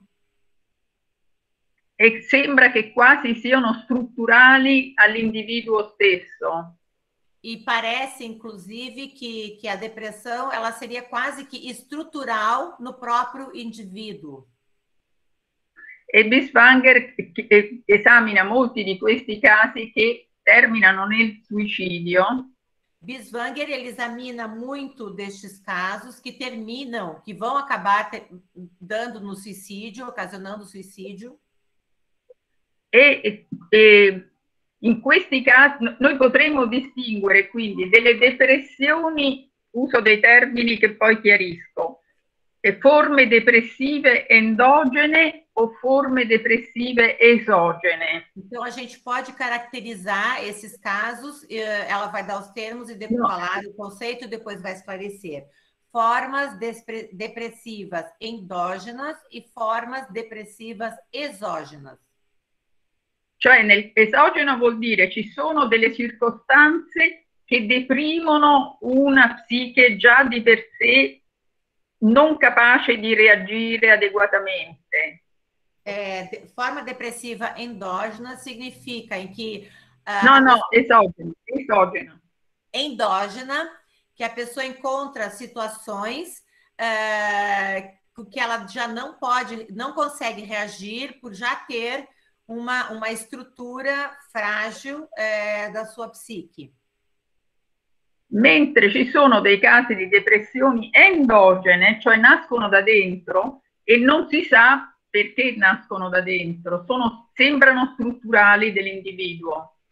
E sembra che quasi siano strutturali all'individuo stesso. E parece, inclusive, que, que a depressão ela seria quase que estrutural no próprio indivíduo. E Binswanger esamina molti di questi casi che terminano nel suicidio. Binswanger ele examina muito destes casos que terminam, que vão acabar ter, dando no suicídio, ocasionando suicídio. E, e in questi casi noi potremmo distinguere quindi delle depressioni, uso dei termini che poi chiarisco, e forme depressive endogene o forme depressive esogene. Então, a gente pode caracterizar esses casos, ela vai dar os termos e depois Não. falar o conceito e depois vai esclarecer. Formas depressivas endógenas e formas depressivas esógenas. Cioè, nel esogeno vuol dire ci sono delle circostanze che deprimono una psiche già di per sé non capace di reagire adeguatamente. É, forma depressiva endógena significa em que... Uh, no, no, esógena, esógena. Endógena, que a pessoa encontra situações uh, que ela já não pode, não consegue reagir por já ter uma, uma estrutura frágil uh, da sua psique. Mentre ci sono dei casi di depressioni endogene, cioè nascono da dentro e non si sa perché nascono da dentro, sono, sembrano strutturali dell'individuo.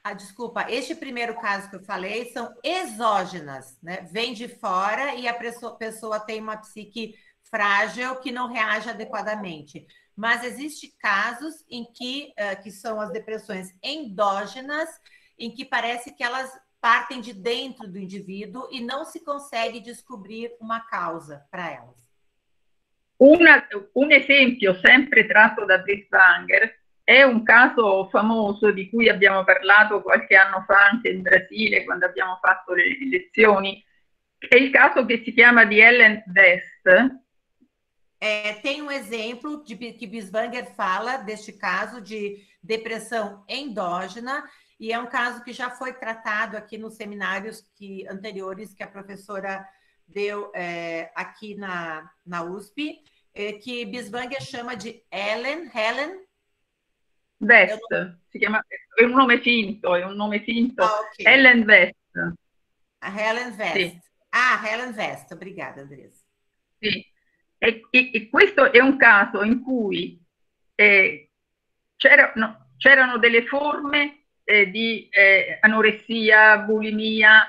Ah, desculpa, este primeiro caso que eu falei são exógenas, né? Vem de fora e a pessoa, pessoa tem uma psique frágil que não reage adequadamente. Mas existem casos em que, uh, que são as depressões endógenas, em que parece que elas partem de dentro do indivíduo e não se consegue descobrir uma causa para elas. Una, un esempio sempre tratto da Binswanger è un caso famoso di cui abbiamo parlato qualche anno fa anche in Brasile quando abbiamo fatto le lezioni. È il caso che si chiama di Ellen West. É, tem um exemplo de que Binswanger fala deste caso de depressão endógena, e é um caso que já foi tratado aqui nos seminários que, anteriores que a professora deu é, aqui na, na U S P, é, que Binswanger chama de Ellen, Helen West, non... si chiama, è un nome finto, è un nome finto. Ah, okay. Ellen West. A Helen West. Sì. Ah, Helen West, obrigada, Andressa. Sì. E, e, e questo è un caso in cui eh, c'erano, c'erano delle forme eh, di eh, anoressia, bulimia,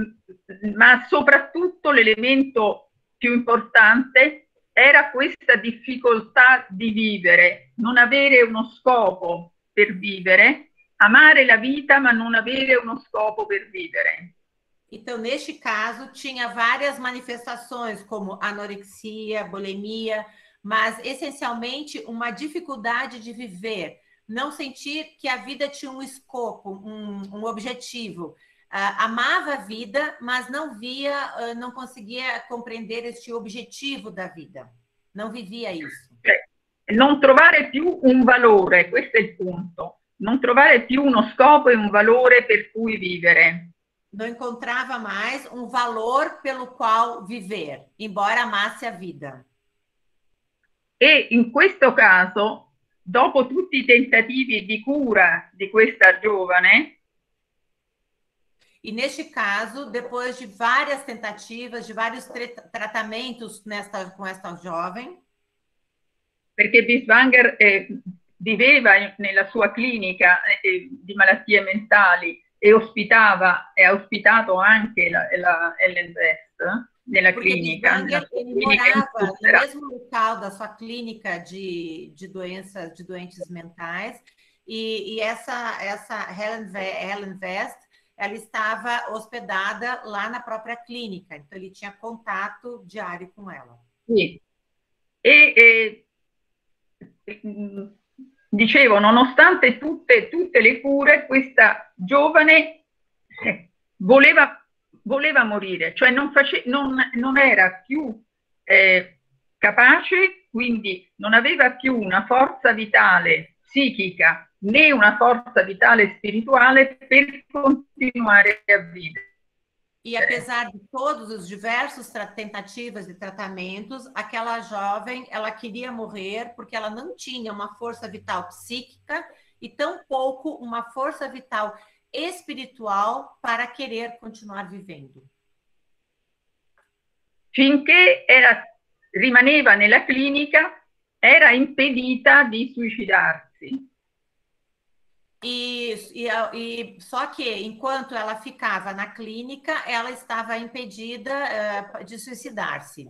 ma soprattutto l'elemento più importante era questa difficoltà di vivere, non avere uno scopo per vivere, amare la vita ma non avere uno scopo per vivere. Então, neste caso, tinha várias manifestações, como anorexia, bulimia, mas essencialmente uma dificuldade de viver, não sentir que a vida tinha um escopo, um, um objetivo. Uh, amava a vida, mas não via, uh, não conseguia compreender este objetivo da vida. Não vivia isso. Non trovare più un valore, questo è il punto. Non trovare più uno scopo e un valore per cui vivere. Não encontrava mais um valor pelo qual viver, embora amasse a vida. E in questo caso, dopo tutti i tentativi di cura di questa giovane, e neste caso, depois de várias tentativas, de vários tratamentos nesta, com esta jovem, perché Binswanger eh, viveva nella sua clinica eh, di malattie mentali e ospitava e ha ospitato anche la, la Ellen West nella Porque clinica. Binswanger, ele morava no mesmo local da sua clínica de, de doenças, de doentes mentais, e, e essa, essa Helen, Helen West, ela estava hospedada lá na própria clínica, então ele tinha contato diário com ela. Sì. E, e dicevo, nonostante tutte, tutte le cure, questa giovane voleva, voleva morire, cioè non, face, non, non era più eh, capace, quindi non aveva più una forza vitale psichica né una forza vitale spirituale per continuare a vivere. E apesar de todos os diversos tentativas e tratamentos, aquela jovem, ela queria morrer porque ela não tinha uma força vital psíquica e tampouco uma força vital espiritual para querer continuar vivendo. Finché era, rimaneva nella clinica, era impedita di suicidarsi. E, e, e só que, enquanto ela ficava na clínica, ela estava impedida uh, de suicidar-se.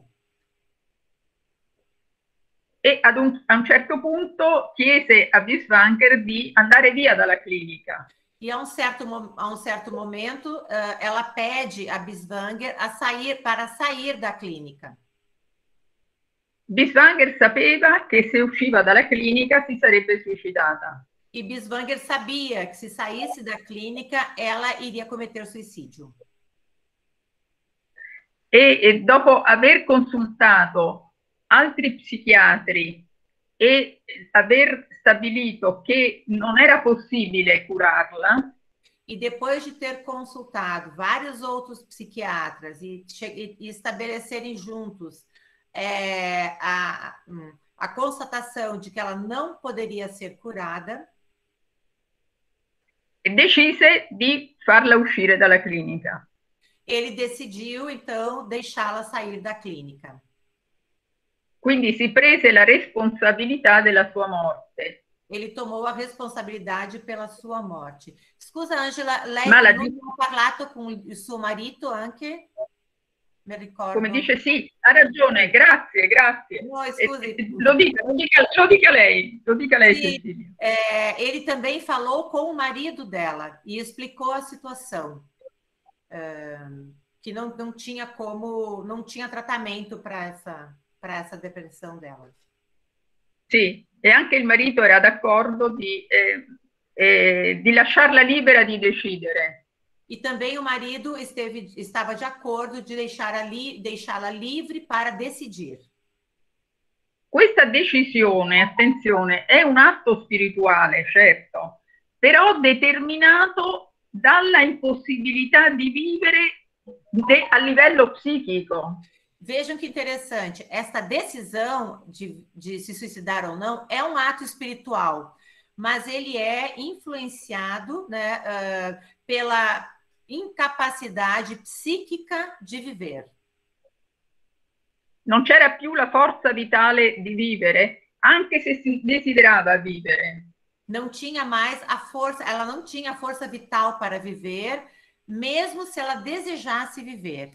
E ad un, a un certo punto chiese a Binswanger di andare via dalla clinica. E a um certo, a um certo momento, uh, ela pede a Binswanger a sair, para sair da clínica. Binswanger sapeva che se usciva dalla clinica si sarebbe suicidata. E Binswanger sabia que se saísse da clínica, ela iria cometer suicídio. E, e dopo aver consultato altri psichiatri e aver stabilito che non era possibile curarla, e depois de ter consultado vários outros psiquiatras e, e estabelecerem juntos é, a, a constatação de que ela não poderia ser curada, decise di farla uscire dalla clinica. Ele decidiu, então, deixá-la sair da clínica. Quindi si prese la responsabilità della sua morte. ele tomou a responsabilidade pela sua morte. Scusa, Angela, lei Ma la non di- ha parlato con il suo marito anche? Mi ricordo. come dice, sì, ha ragione, grazie, grazie. No, Eh, scusi. eh, Lo dica, lo dica, lo dica lei, lo dica lei, Sim, Cecilia. é, ele também falou com o marido dela e explicou a situação, é, que não, não tinha como, não tinha tratamento para essa, para essa depressão dela. Sì, e anche il marito era d'accordo di, eh, eh, di lasciarla libera di decidere. E também o marido esteve, estava de acordo de deixar li, deixá-la livre para decidir. Questa decisione, attenzione, è un atto spirituale, certo, però determinato dalla impossibilità di vivere de, a livello psichico. Vejam que interessante, essa decisão de, de se suicidar ou não é um ato espiritual, mas ele é influenciado, né, uh, pela incapacidade psíquica de viver. Non c'era più la forza vitale di vivere, anche se si desiderava vivere. Não tinha mais a força, ela não tinha a força vital para viver, mesmo se ela desejasse viver.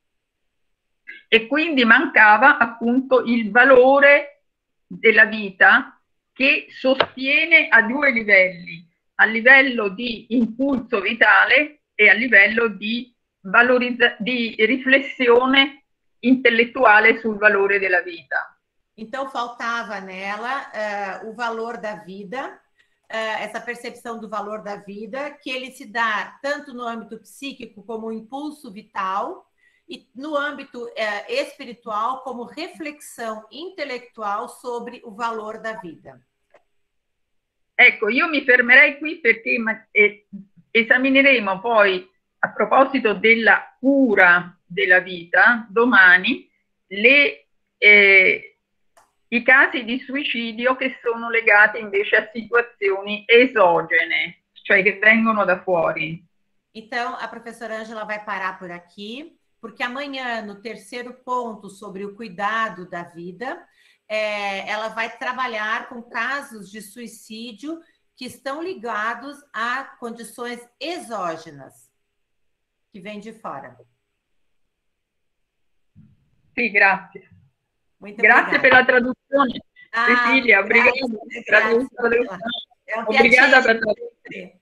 E quindi mancava appunto il valore della vita che sostiene a due livelli, a livello di impulso vitale e a livello di, valorizza- di riflessione intellettuale sul valore della vita. Então faltava nela uh, o valor da vida, uh, essa percepção do valor da vida, que ele se dá tanto no âmbito psíquico como impulso vital, e no âmbito eh, espiritual como reflexão intelectual sobre o valor da vida. Ecco, io mi fermerei qui perché eh, esamineremo poi, a proposito della cura della vita, domani, le, eh, i casi di suicidio che sono legati invece a situazioni esogene, cioè che vengono da fuori. Então, a professora Ângela vai parar por aqui, porque amanhã, no terceiro ponto sobre o cuidado da vida, é, ela vai trabalhar com casos de suicídio que estão ligados a condições exógenas, que vêm de fora. Sì, grazie. Muito grazie obrigada. per la traduzione, Ah, Cecilia, obrigada. grazie, grazie. È un Obrigada per piacere.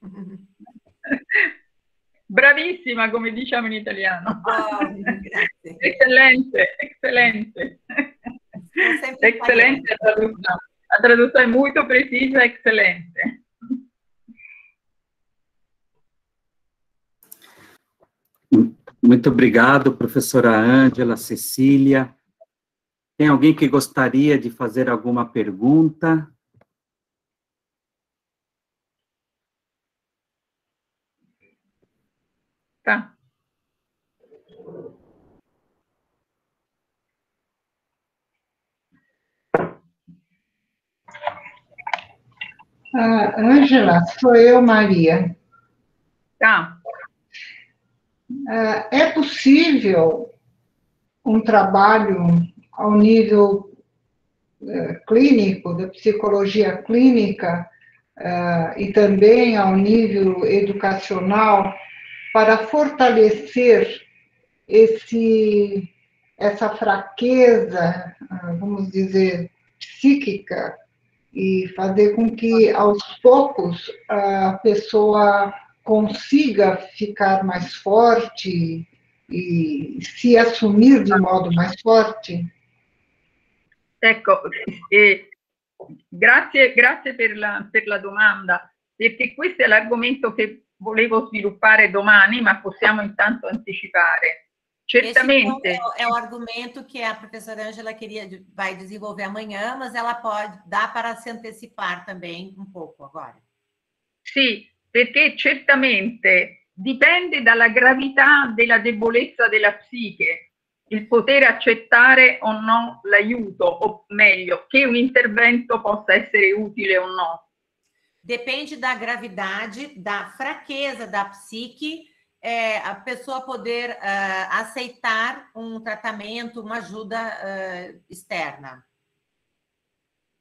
Bravissima, come diciamo in italiano. Oh, grazie. Eccellente, eccellente. Excelente la traduzione. La traduzione è molto precisa e eccellente. Muito obrigado, professora Ângela, Cecília. Tem alguém que gostaria de fazer alguma pergunta? Tá. Ah, Ângela, sou eu, Maria. Tá. Ah, é possível um trabalho ao nível uh, clínico, da psicologia clínica, uh, e também ao nível educacional, para fortalecer esse, essa fraqueza, uh, vamos dizer, psíquica, e fazer com que, aos poucos, a pessoa consiga ficar mais forte e se assumir de modo mais forte? Ecco, eh, grazie, grazie per la, per la domanda, perché questo è l'argomento che volevo sviluppare domani, ma possiamo intanto anticipare. Certamente. Esse é, é o argumento que a professora Ângela queria, vai desenvolver amanhã, mas ela pode dar para se antecipar também um pouco agora. Sì, perché certamente dipende dalla gravità della debolezza della psiche il poter accettare o no l'aiuto, o meglio, che un intervento possa essere utile o no. Depende da gravidade, da fraqueza da psique, é, a pessoa poder uh, aceitar um tratamento, uma ajuda uh, externa.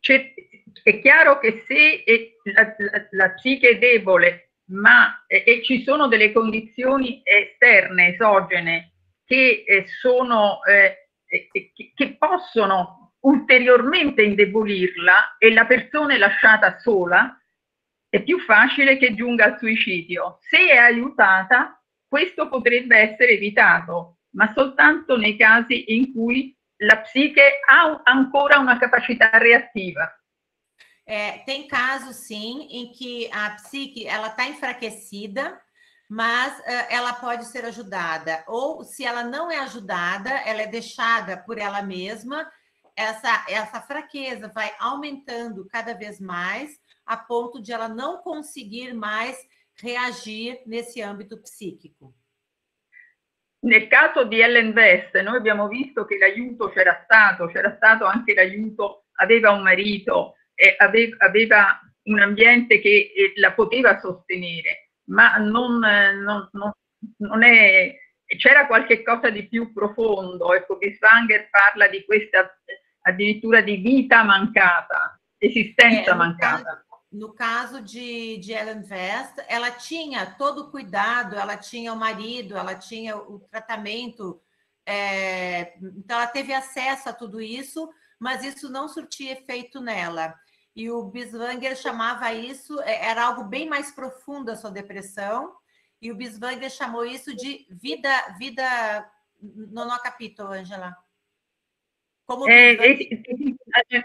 è chiaro che se la, la, la psiche è debole, ma e, e ci sono delle condizioni esterne, esogene, che eh, sono eh, che, che possono ulteriormente indebolirla e la persona è lasciata sola, è più facile che giunga al suicidio. Se è aiutata, questo potrebbe essere evitato, ma soltanto nei casi in cui la psiche ha ancora uma capacidade reativa. É, tem casos, sim, em que a psique ela está enfraquecida, mas uh, ela pode ser ajudada. Ou, se ela não é ajudada, ela é deixada por ela mesma, essa, essa fraqueza vai aumentando cada vez mais, a ponto de ela não conseguir mais reagir nesse âmbito psíquico. Nel caso di Ellen West, noi abbiamo visto che l'aiuto c'era stato, c'era stato anche l'aiuto, aveva un marito, eh, aveva, aveva un ambiente che eh, la poteva sostenere, ma non, non, non, non è, c'era qualche cosa di più profondo. Ecco, Binswanger parla di questa addirittura di vita mancata, esistenza é, mancata. Caso, no caso de, de Ellen West, ela tinha todo o cuidado, ela tinha o marido, ela tinha o tratamento, é, então ela teve acesso a tudo isso, mas isso não surtia efeito nela. E o Binswanger chamava isso, era algo bem mais profundo a sua depressão, e o Binswanger chamou isso de vida, vida, non ho capito, Angela. Como eh, Binswanger...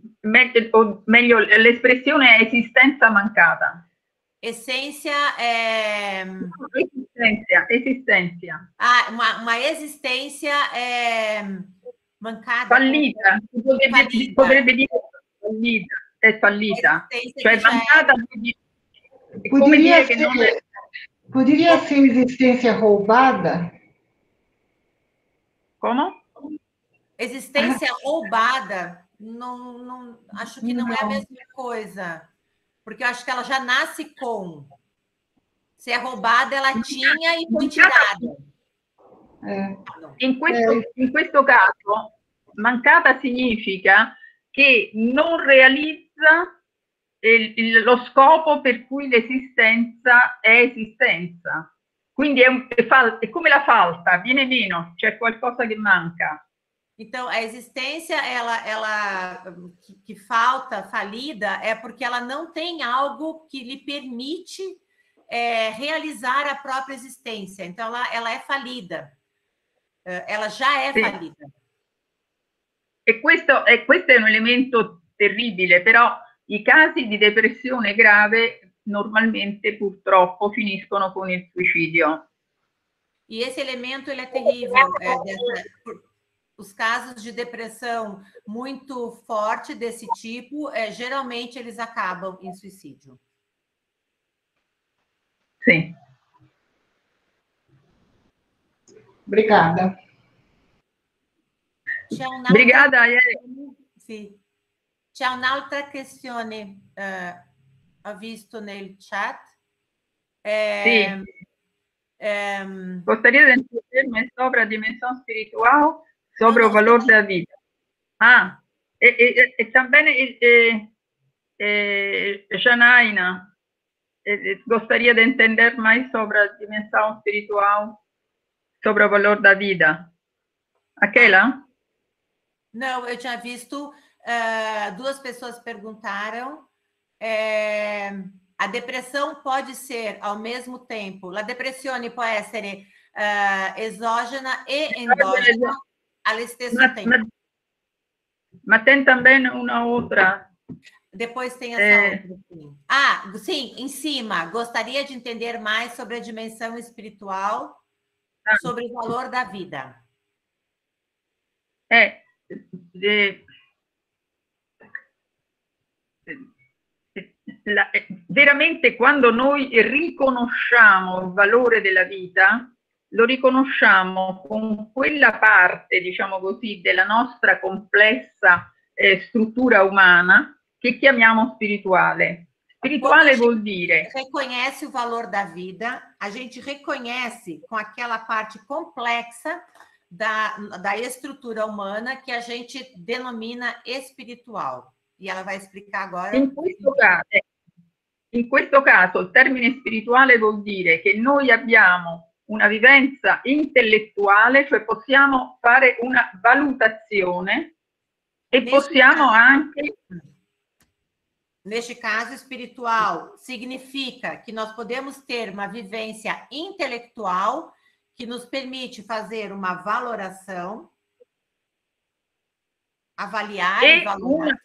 o meglio, l'espressione è esistenza mancata. Essência é... Existência, existência. Ah, uma, uma existência é... mancada. Fallita, si potrebbe, fallita. potrebbe dire fallita, è fallita. Cioè mancata è come dire che non è... Poderia ser existência roubada? Como? Existência roubada, não, não, acho que não, não é a mesma coisa. Porque eu acho que ela já nasce com. Se é roubada, ela tinha e foi tirada. Eh. In, questo, eh. in questo caso, mancata significa che non realizza il, il, lo scopo per cui l'esistenza è esistenza. Quindi è, un, è, fal, è come la falta, viene meno, c'è qualcosa che manca. Então, a existência, ela, ela que, que falta, falida, é porque ela não tem algo que lhe permite é, realizar a própria existência. Então, ela, ela é falida. Ela já é sì. falida. E questo, e questo è un elemento terribile, però i casi di depressione grave normalmente, purtroppo, finiscono con il suicidio. E esse elemento ele é terrível. É, dessa, os casos de depressão muito forte desse tipo, é, geralmente eles acabam em suicídio. Sim. Obrigada. Obrigada. Sì. C'è un'altra questione eh, ho visto nel chat. Eh, sì. Ehm, Gostaria de entenderme sobre a dimensão espiritual, sobre o valor da vida. Ah, e, e, e também e, e, Janaína, e, gostaria de entender mais sobre a dimensão espiritual, sobre o valor da vida. Aquela? Não, eu tinha visto, uh, duas pessoas perguntaram, é, a depressão pode ser, ao mesmo tempo, la depressione può essere uh, esógena e endógena allo stesso ma, tempo. Ma, ma tem também uma outra. Depois tem essa é... outra. Sim. Ah, sim, em cima. Gostaria de entender mais sobre a dimensão espiritual, ah. sobre o valor da vida. É, de, la, veramente quando noi riconosciamo il valore della vita, lo riconosciamo con quella parte, diciamo così, della nostra complessa eh, struttura umana che chiamiamo spirituale. Spirituale vuol dire... Reconhece o valor da vida, a gente reconhece com aquela parte complexa da, da estrutura humana que a gente denomina espiritual. e ela vai explicar agora. In questo caso, in questo caso il termine spirituale vuol dire che noi abbiamo una vivenza intellettuale, cioè possiamo fare una valutazione e Neste possiamo caso, anche... Neste caso, espiritual significa que nós podemos ter uma vivência intelectual que nos permite fazer uma valoração, avaliar e, e valorar. Una,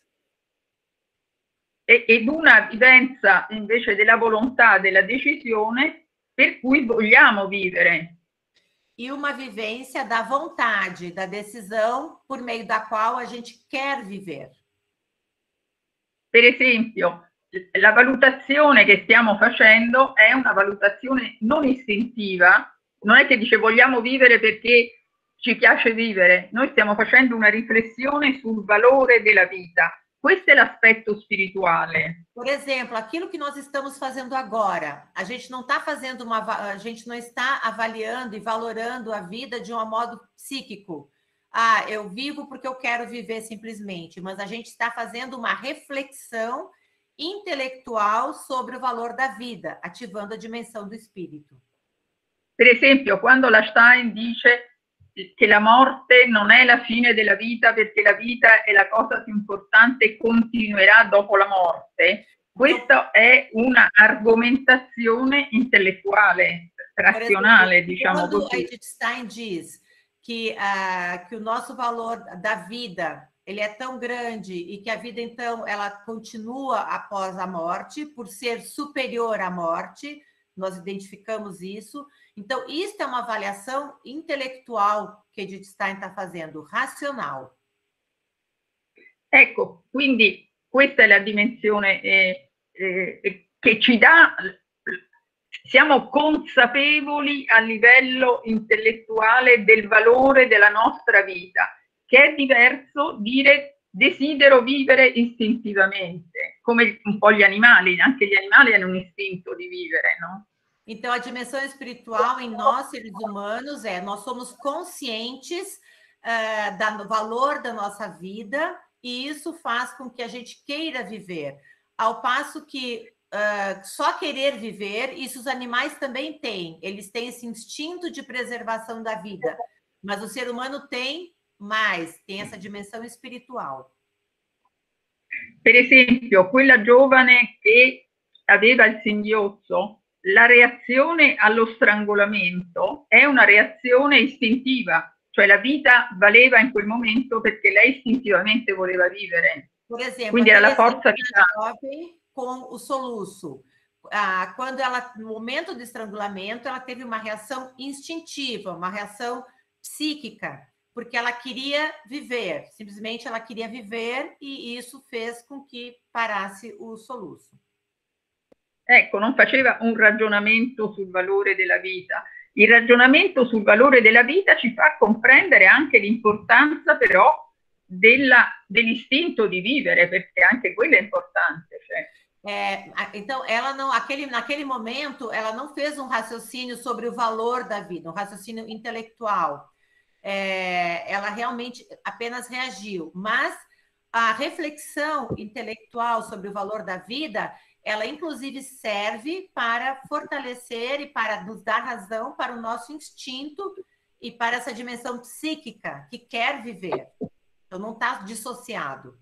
ed una vivenza invece della volontà, della decisione per cui vogliamo vivere. E uma vivência da vontade, da decisão por meio da qual a gente quer viver. Per esempio, la valutazione che stiamo facendo è una valutazione non istintiva, non è che dice vogliamo vivere perché ci piace vivere, noi stiamo facendo una riflessione sul valore della vita. Questo è l'aspetto spirituale. Por exemplo, aquilo que nós estamos fazendo agora, a gente não está fazendo uma, a gente não está avaliando e valorando a vida de um modo psíquico. Ah, eu vivo porque eu quero viver simplesmente, mas a gente está fazendo uma reflexão intelectual sobre o valor da vida, ativando a dimensão do espírito. Per esempio, quando la Stein dice che la morte non è la fine della vita perché la vita è la cosa più importante e continuerà dopo la morte, questa è una argomentazione intellettuale, razionale, exemplo, diciamo quando così. Edith Stein diz que, uh, que o nosso valor da vida ele é tão grande e que a vida, então, ela continua após a morte, por ser superior à morte, nós identificamos isso. Então, isso é uma avaliação intelectual que Edith Stein está fazendo, racional. Ecco, quindi questa è la dimensione eh, eh, che ci dà, siamo consapevoli a livello intellettuale del valore della nostra vita, che è diverso dire desidero vivere istintivamente, come un po' gli animali, anche gli animali hanno un istinto di vivere, no? Então, a dimensão espiritual em nós, seres humanos, é nós somos conscientes uh, do valor da nossa vida e isso faz com que a gente queira viver. Ao passo que uh, só querer viver, isso os animais também têm. Eles têm esse instinto de preservação da vida. Mas o ser humano tem mais, tem essa dimensão espiritual. Per esempio, quella giovane che aveva il singhiozzo, la reazione allo strangolamento è una reazione istintiva, cioè la vita valeva in quel momento perché lei istintivamente voleva vivere. Por exemplo, quindi era la forza vitale. Com o soluço. Ah, quando ela, no momento do estrangulamento, ela teve uma reação instintiva, uma reação psíquica, porque ela queria viver, simplesmente ela queria viver e isso fez com que parasse o soluço. Ecco, non faceva un ragionamento sul valore della vita. Il ragionamento sul valore della vita ci fa comprendere anche l'importanza però della, dell'istinto di vivere, perché anche quello è importante. Cioè. É, então, ela não, aquele, naquele momento, ela não fez um raciocínio sobre o valor da vida, um raciocínio intelectual. É, ela realmente apenas reagiu, mas a reflexão intelectual sobre o valor da vida, ela inclusive serve para fortalecer e para nos dar razão para o nosso instinto e para essa dimensão psíquica que quer viver. Então, não está dissociado.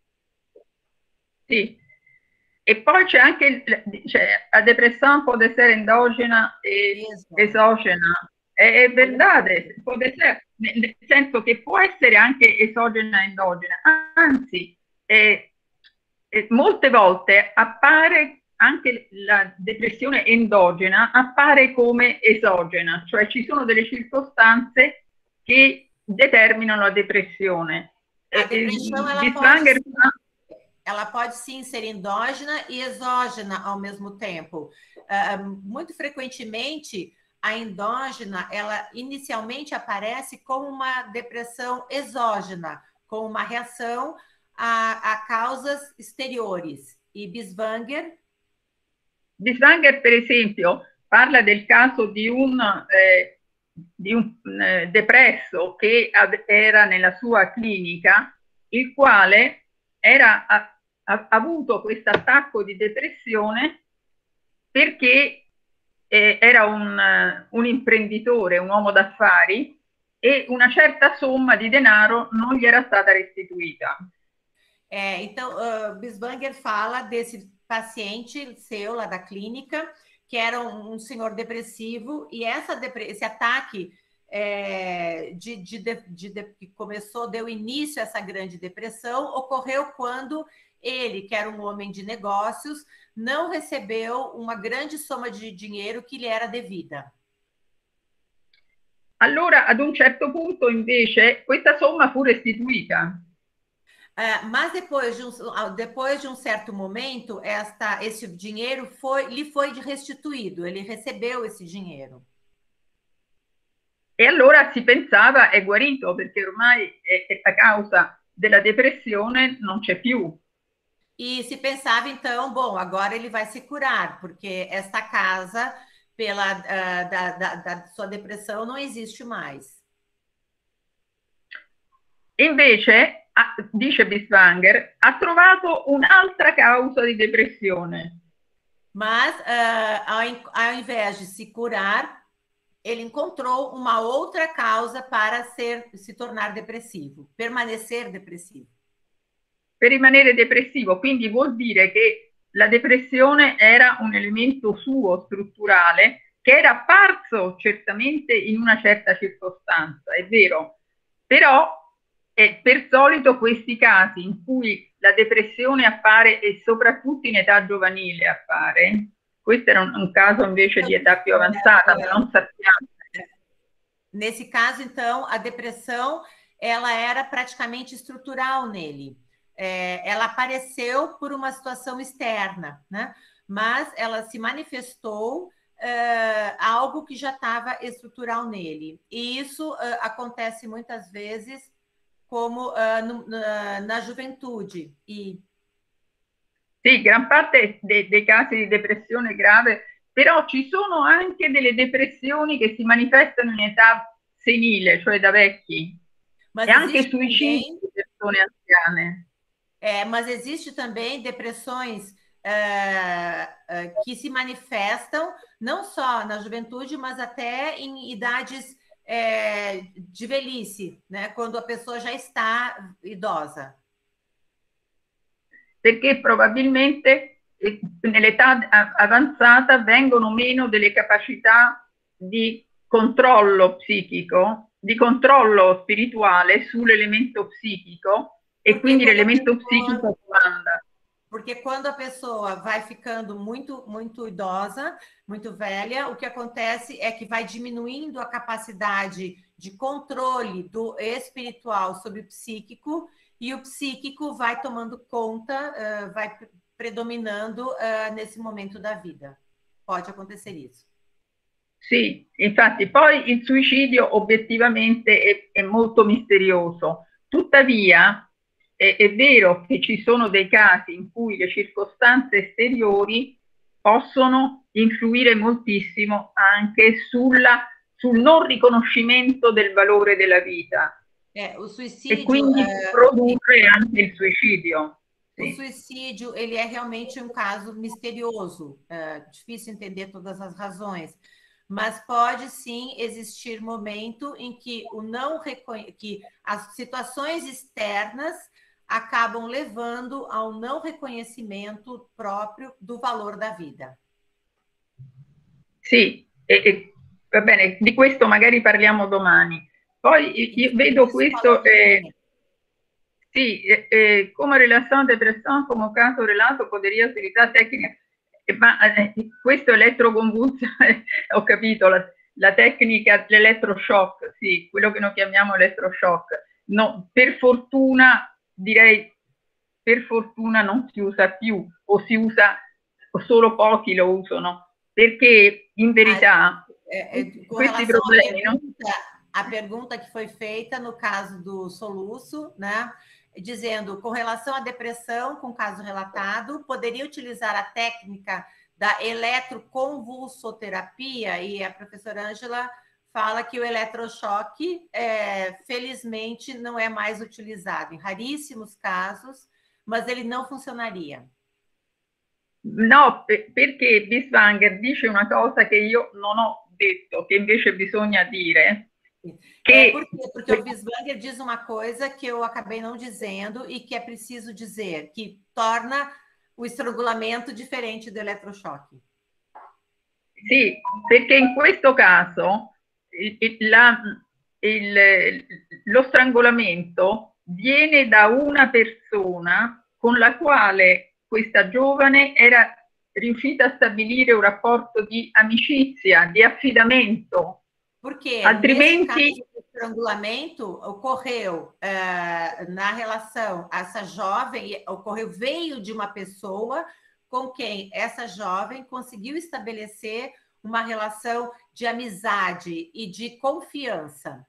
Sì. E poi c'è anche, cioè, la depressione può essere endogena e esatto. esogena. È, è verdade, può essere, nel senso che può essere anche esogena e endogena. Anzi, eh, eh, molte volte appare anche la depressione endogena, appare come esogena, cioè ci sono delle circostanze che determinano la depressione. A depressão, ela Swanger... pode, ela pode sim ser endógena e exógena ao mesmo tempo. Uh, muito frequentemente, a endógena, ela inicialmente aparece como uma depressão exógena, com uma reação a, a causas exteriores. E Binswanger? Binswanger, per esempio, parla del caso di un, eh, di un eh, depresso che era nella sua clinica, il quale era, ha avuto questo attacco di depressione perché eh, era un, un imprenditore, un uomo d'affari, e una certa somma di denaro non gli era stata restituita. É, então, uh, Biswanger fala desse paciente seu lá da clínica, que era um, um senhor depressivo, e essa depre esse ataque é, de, de, de, de, que começou, deu início a essa grande depressão, ocorreu quando ele, que era um homem de negócios, não recebeu uma grande soma de dinheiro que lhe era devida. Allora, ad un certo punto, invece, questa somma fu restituita. Uh, mas depois de, um, depois de um certo momento, esta, esse dinheiro foi, lhe foi restituído, ele recebeu esse dinheiro. E allora si pensava è guarito, perché ormai è, è a causa della depressione non c'è più. E se pensava, então, bom, agora ele vai se curar, porque esta casa, pela uh, da, da, da sua depressão, não existe mais. Invece, dice Biswanger, ha trovato un'altra causa di depressione. Mas, uh, ao, ao invés de se curar, ele encontrou uma outra causa para ser, se tornar depressivo, permanecer depressivo. Per rimanere depressivo, quindi vuol dire che la depressione era un elemento suo strutturale che era apparso certamente in una certa circostanza, è vero, però e per solito questi casi in cui la depressione appare e soprattutto in età giovanile appare, questo era un, un caso invece di età più avanzata, ma non sappiamo. Nesse caso, então, a depressão ela era praticamente estrutural nele. É, ela apareceu por uma situação externa, né? Mas ela se manifestou uh, algo que já estava estrutural nele. E isso uh, acontece muitas vezes como uh, no, na, na juventude. E... Sì, gran parte de, dei casi di depressione grave, però ci sono anche delle depressioni che si manifestano in età senile, cioè da vecchi, mas e anche também, suicidi di persone anziane. É, mas existe também depressões uh, uh, que se manifestam não só na juventude, mas até em idades É, de velhice, né? Quando a pessoa já está idosa. Perché probabilmente nell'età avanzata vengono meno delle capacità di controllo psichico, di controllo spirituale sull'elemento psichico e Perché quindi l'elemento psichico comanda. Porque quando a pessoa vai ficando muito, muito idosa, muito velha, o que acontece é que vai diminuindo a capacidade de controle do espiritual sobre o psíquico, e o psíquico vai tomando conta, uh, vai predominando uh, nesse momento da vida. Pode acontecer isso. Sì, infatti poi il suicidio obiettivamente è, è molto misterioso. Tuttavia, È, è vero che ci sono dei casi in cui le circostanze esteriori possono influire moltissimo anche sulla, sul non riconoscimento del valore della vita é, o suicídio, e quindi é, produrre é, anche il suicidio. O sì. suicídio ele é realmente um caso misterioso, é difícil entender todas as razões, mas pode sim existir momento em que o não que as situações externas acabam levando ao não reconhecimento próprio do valor da vida. Sì, e, e, va bene, di questo magari parliamo domani. Poi io vedo questo, eh, sì, eh, eh, come relação depressão, como caso relato, poderia utilizar tecnica, eh, ma eh, questo elettroconvulsione, ho capito, la, la tecnica, l'elettroshock, sì, quello che noi chiamiamo elettroshock. No, per fortuna direi per fortuna non si usa più, o si usa, o solo pochi lo usano, perché in verità ah, é, é, questi problemi... A pergunta, a pergunta que foi feita no caso do soluço, né, dizendo, com relação à depressão, com o caso relatado, poderia utilizar a técnica da eletroconvulsoterapia, e a professora Ângela fala que o eletrochoque, é, felizmente, não é mais utilizado. Em raríssimos casos, mas ele não funcionaria. No, perché Binswanger dice una cosa che io non ho detto, che invece bisogna dire. É, por quê? Porque o Binswanger diz uma coisa que eu acabei não dizendo e que é preciso dizer, que torna o estrangulamento diferente do eletrochoque. Sì, perché in questo caso il, la, il, lo strangolamento viene da una persona con la quale questa giovane era riuscita a stabilire un rapporto di amicizia, di affidamento. Porque altrimenti nesse caso, o estrangulamento ocorreu uh, na relação, essa jovem ocorreu, veio de uma pessoa com quem essa jovem conseguiu estabelecer uma relação de amizade e de confiança.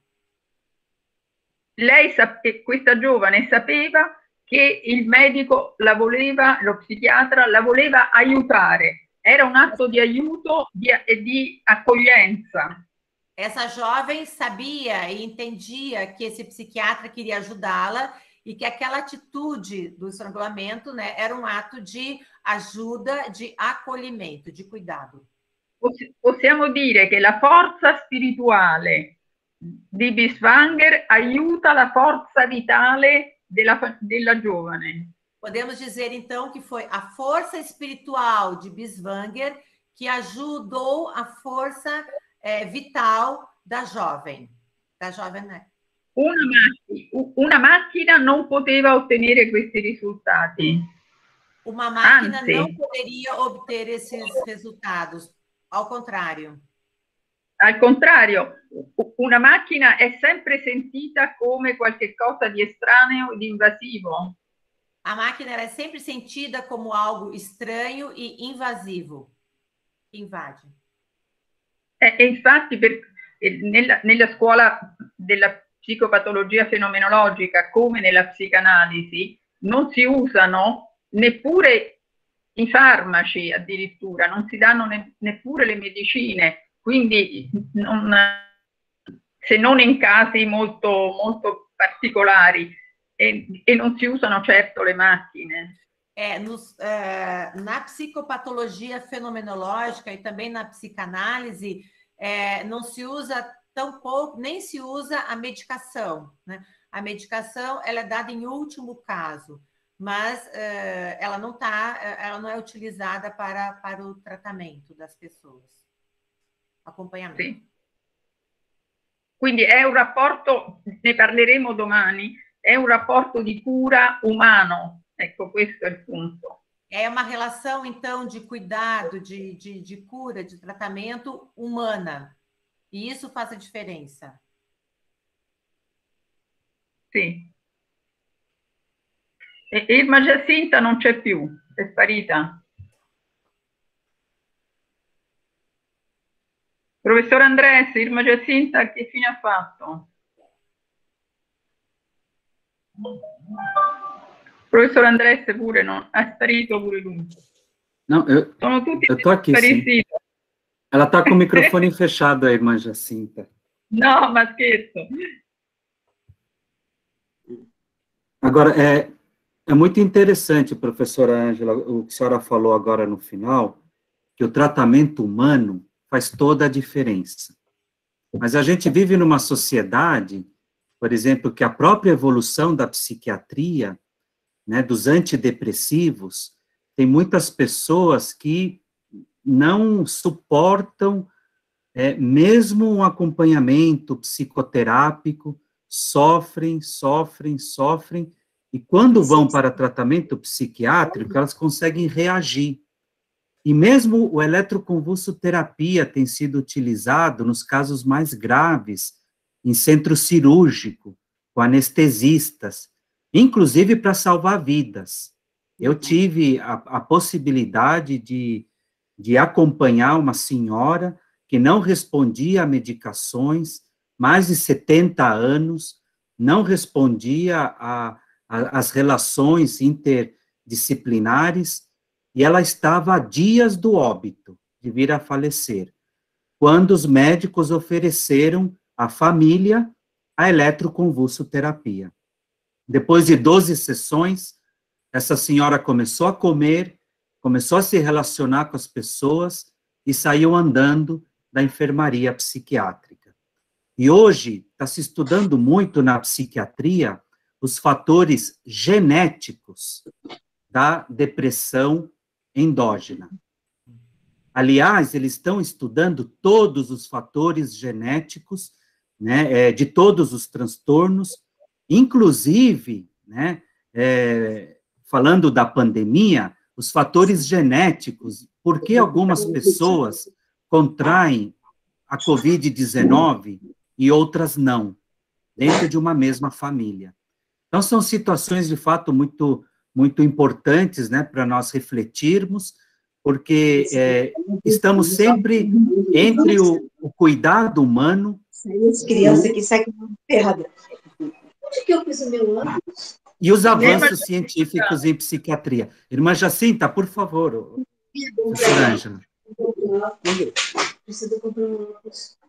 Lei, questa giovane sapeva che il medico la voleva, lo psichiatra la voleva aiutare, era un atto di aiuto e di, di accoglienza. Essa jovem sabia e entendia que esse psiquiatra queria ajudá-la e que aquela atitude do estrangulamento, né, era um ato de ajuda, de acolhimento, de cuidado. Possiamo dire che la forza spirituale di Binswanger aiuta la forza vitale della, della giovane. Podemos dizer, então, que foi a força espiritual de Binswanger que ajudou a força é, vital da jovem. Da jovem, né? Una, macchina, una macchina non poteva ottenere questi risultati. Uma máquina Anzi, não poderia obter esses resultados. Ao contrário. Al contrario, una macchina è sempre sentita come qualche cosa di estraneo e di invasivo. A máquina era sempre sentida como algo estranho e invasivo. Invade. E, e infatti per, nella, nella scuola della psicopatologia fenomenologica, come nella psicanalisi, non si usano neppure i farmaci, addirittura, non si danno ne, neppure le medicine, quindi non, se non in casi molto, molto particolari, e, e non si usano certo le macchine. É, nos, uh, na psicopatologia fenomenológica e também na psicanálise, é, não se usa tão pouco, nem se usa a medicação, né? A medicação ela é dada em último caso, mas uh, ela não tá, ela não é utilizada para, para o tratamento das pessoas. Acompanhamento. Sì. Quindi è un rapporto, ne parleremo domani, è un rapporto di cura umano. Ecco, questo è il punto. É uma relação, então, de cuidado, de, de, de cura, de tratamento humana. E isso faz a diferença. Sì. E Irma Giacinta non c'è più, è sparita. Professor Andres, Irma Giacinta che fine ha fatto? Professor Andres pure no, è sparito pure lui. Não, eu, Sono tutti eu tô aqui, sim. Ela está com o microfone fechado, a irmã Jacinta. No, ma scherzo. Agora, é, é muito interessante, professora Ângela, o que a senhora falou agora no final, que o tratamento humano faz toda a diferença. Mas a gente vive numa sociedade, por exemplo, que a própria evolução da psiquiatria, né, dos antidepressivos, tem muitas pessoas que não suportam é, mesmo um acompanhamento psicoterápico, sofrem, sofrem, sofrem, e quando vão para tratamento psiquiátrico, elas conseguem reagir. E mesmo o eletroconvulsoterapia tem sido utilizado nos casos mais graves, em centro cirúrgico, com anestesistas, inclusive para salvar vidas. Eu tive a, a possibilidade de, de acompanhar uma senhora que não respondia a medicações, mais de setenta anos, não respondia às relações interdisciplinares, e ela estava a dias do óbito, de vir a falecer, quando os médicos ofereceram à família a eletroconvulsoterapia. Depois de doze sessões, essa senhora começou a comer, começou a se relacionar com as pessoas e saiu andando da enfermaria psiquiátrica. E hoje está se estudando muito na psiquiatria os fatores genéticos da depressão endógena. Aliás, eles estão estudando todos os fatores genéticos, né, de todos os transtornos, inclusive, né, é, falando da pandemia, os fatores genéticos, por que algumas pessoas contraem a covid dezenove e outras não, dentro de uma mesma família. Então, são situações, de fato, muito, muito importantes, né, para nós refletirmos, porque é, estamos sempre entre o, o cuidado humano... As crianças que saem ferrada. Onde que eu fiz o meu ano? E os avanços científicos em psiquiatria. Irmã Jacinta, por favor. Professora Ângela. Preciso comprar um óculos.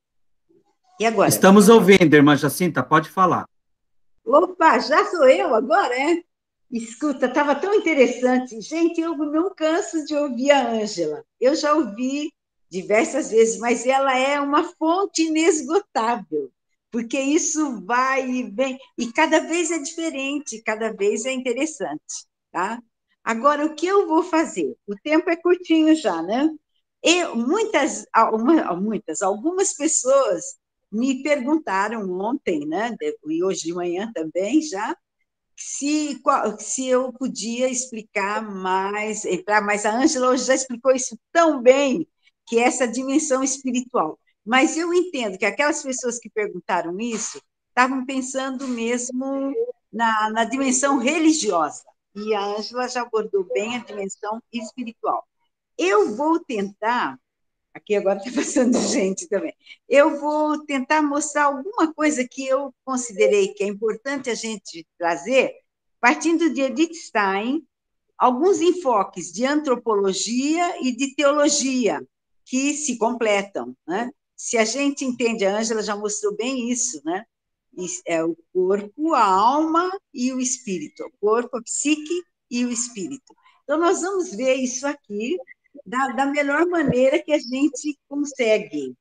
E agora? Estamos ouvindo, irmã Jacinta, pode falar. Opa, já sou eu agora, é? Escuta, estava tão interessante. Gente, eu não canso de ouvir a Ângela. Eu já ouvi diversas vezes, mas ela é uma fonte inesgotável, porque isso vai e vem, e cada vez é diferente, cada vez é interessante, tá? Agora, o que eu vou fazer? O tempo é curtinho já, né? Eu, muitas, muitas, algumas pessoas me perguntaram ontem, né, e hoje de manhã também já, se, se eu podia explicar mais, entrar mais. A Ângela hoje já explicou isso tão bem, que é essa dimensão espiritual. Mas eu entendo que aquelas pessoas que perguntaram isso estavam pensando mesmo na, na dimensão religiosa, e a Ângela já abordou bem a dimensão espiritual. Eu vou tentar, aqui agora está passando gente também, eu vou tentar mostrar alguma coisa que eu considerei que é importante a gente trazer, partindo de Edith Stein, alguns enfoques de antropologia e de teologia, que se completam, né? Se a gente entende, a Ângela já mostrou bem isso, né? É o corpo, a alma e o espírito, o corpo, a psique e o espírito. Então, nós vamos ver isso aqui da, da melhor maneira que a gente consegue.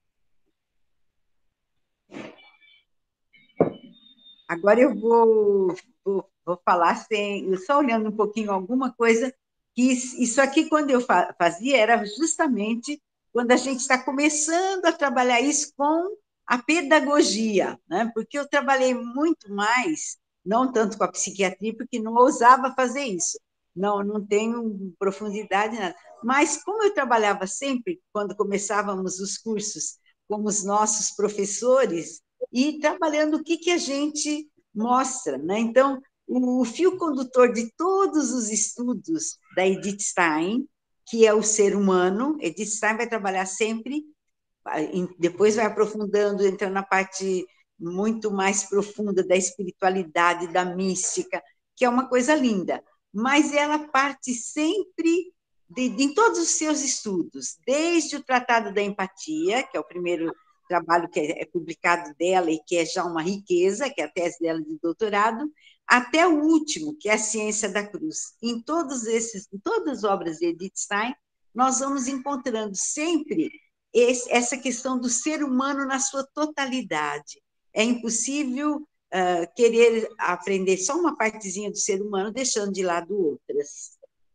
Agora eu vou, vou, vou falar sem, só olhando um pouquinho alguma coisa, que isso aqui, quando eu fazia, era justamente quando a gente está começando a trabalhar isso com a pedagogia, né? Porque eu trabalhei muito mais, não tanto com a psiquiatria, porque não ousava fazer isso, não, não tenho profundidade, nada. Mas como eu trabalhava sempre, quando começávamos os cursos, com os nossos professores, e trabalhando o que, que a gente mostra, né? Então, o fio condutor de todos os estudos da Edith Stein, que é o ser humano, Edith Stein vai trabalhar sempre, depois vai aprofundando, entrando na parte muito mais profunda da espiritualidade, da mística, que é uma coisa linda, mas ela parte sempre, de, de, em todos os seus estudos, desde o Tratado da Empatia, que é o primeiro trabalho que é publicado dela e que é já uma riqueza, que é a tese dela de doutorado, até o último, que é a Ciência da Cruz. Em todos esses, em todas as obras de Edith Stein, nós vamos encontrando sempre esse, essa questão do ser humano na sua totalidade. É impossível uh, querer aprender só uma partezinha do ser humano, deixando de lado outras.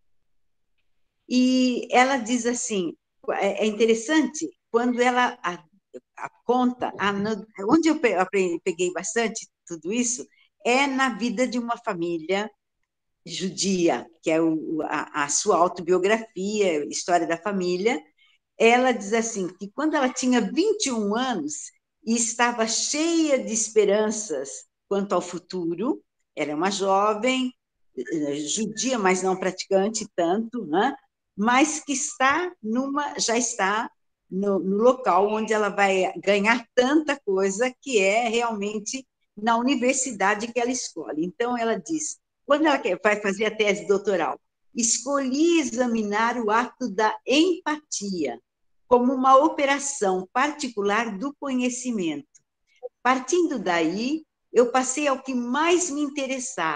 E ela diz assim, é interessante, quando ela a, a conta, a, onde eu aprendi, peguei bastante tudo isso, é na vida de uma família judia, que é o, a, a sua autobiografia, História da Família. Ela diz assim, que quando ela tinha vinte e um anos e estava cheia de esperanças quanto ao futuro, ela é uma jovem, judia, mas não praticante tanto, né? Mas que está numa, já está no, no local onde ela vai ganhar tanta coisa, que é realmente na universidade que ela escolhe. Então, ela diz, quando ela quer, vai fazer a tese doutoral, escolhi examinar o ato da empatia como uma operação particular do conhecimento. Partindo daí, eu passei ao que mais me interessava,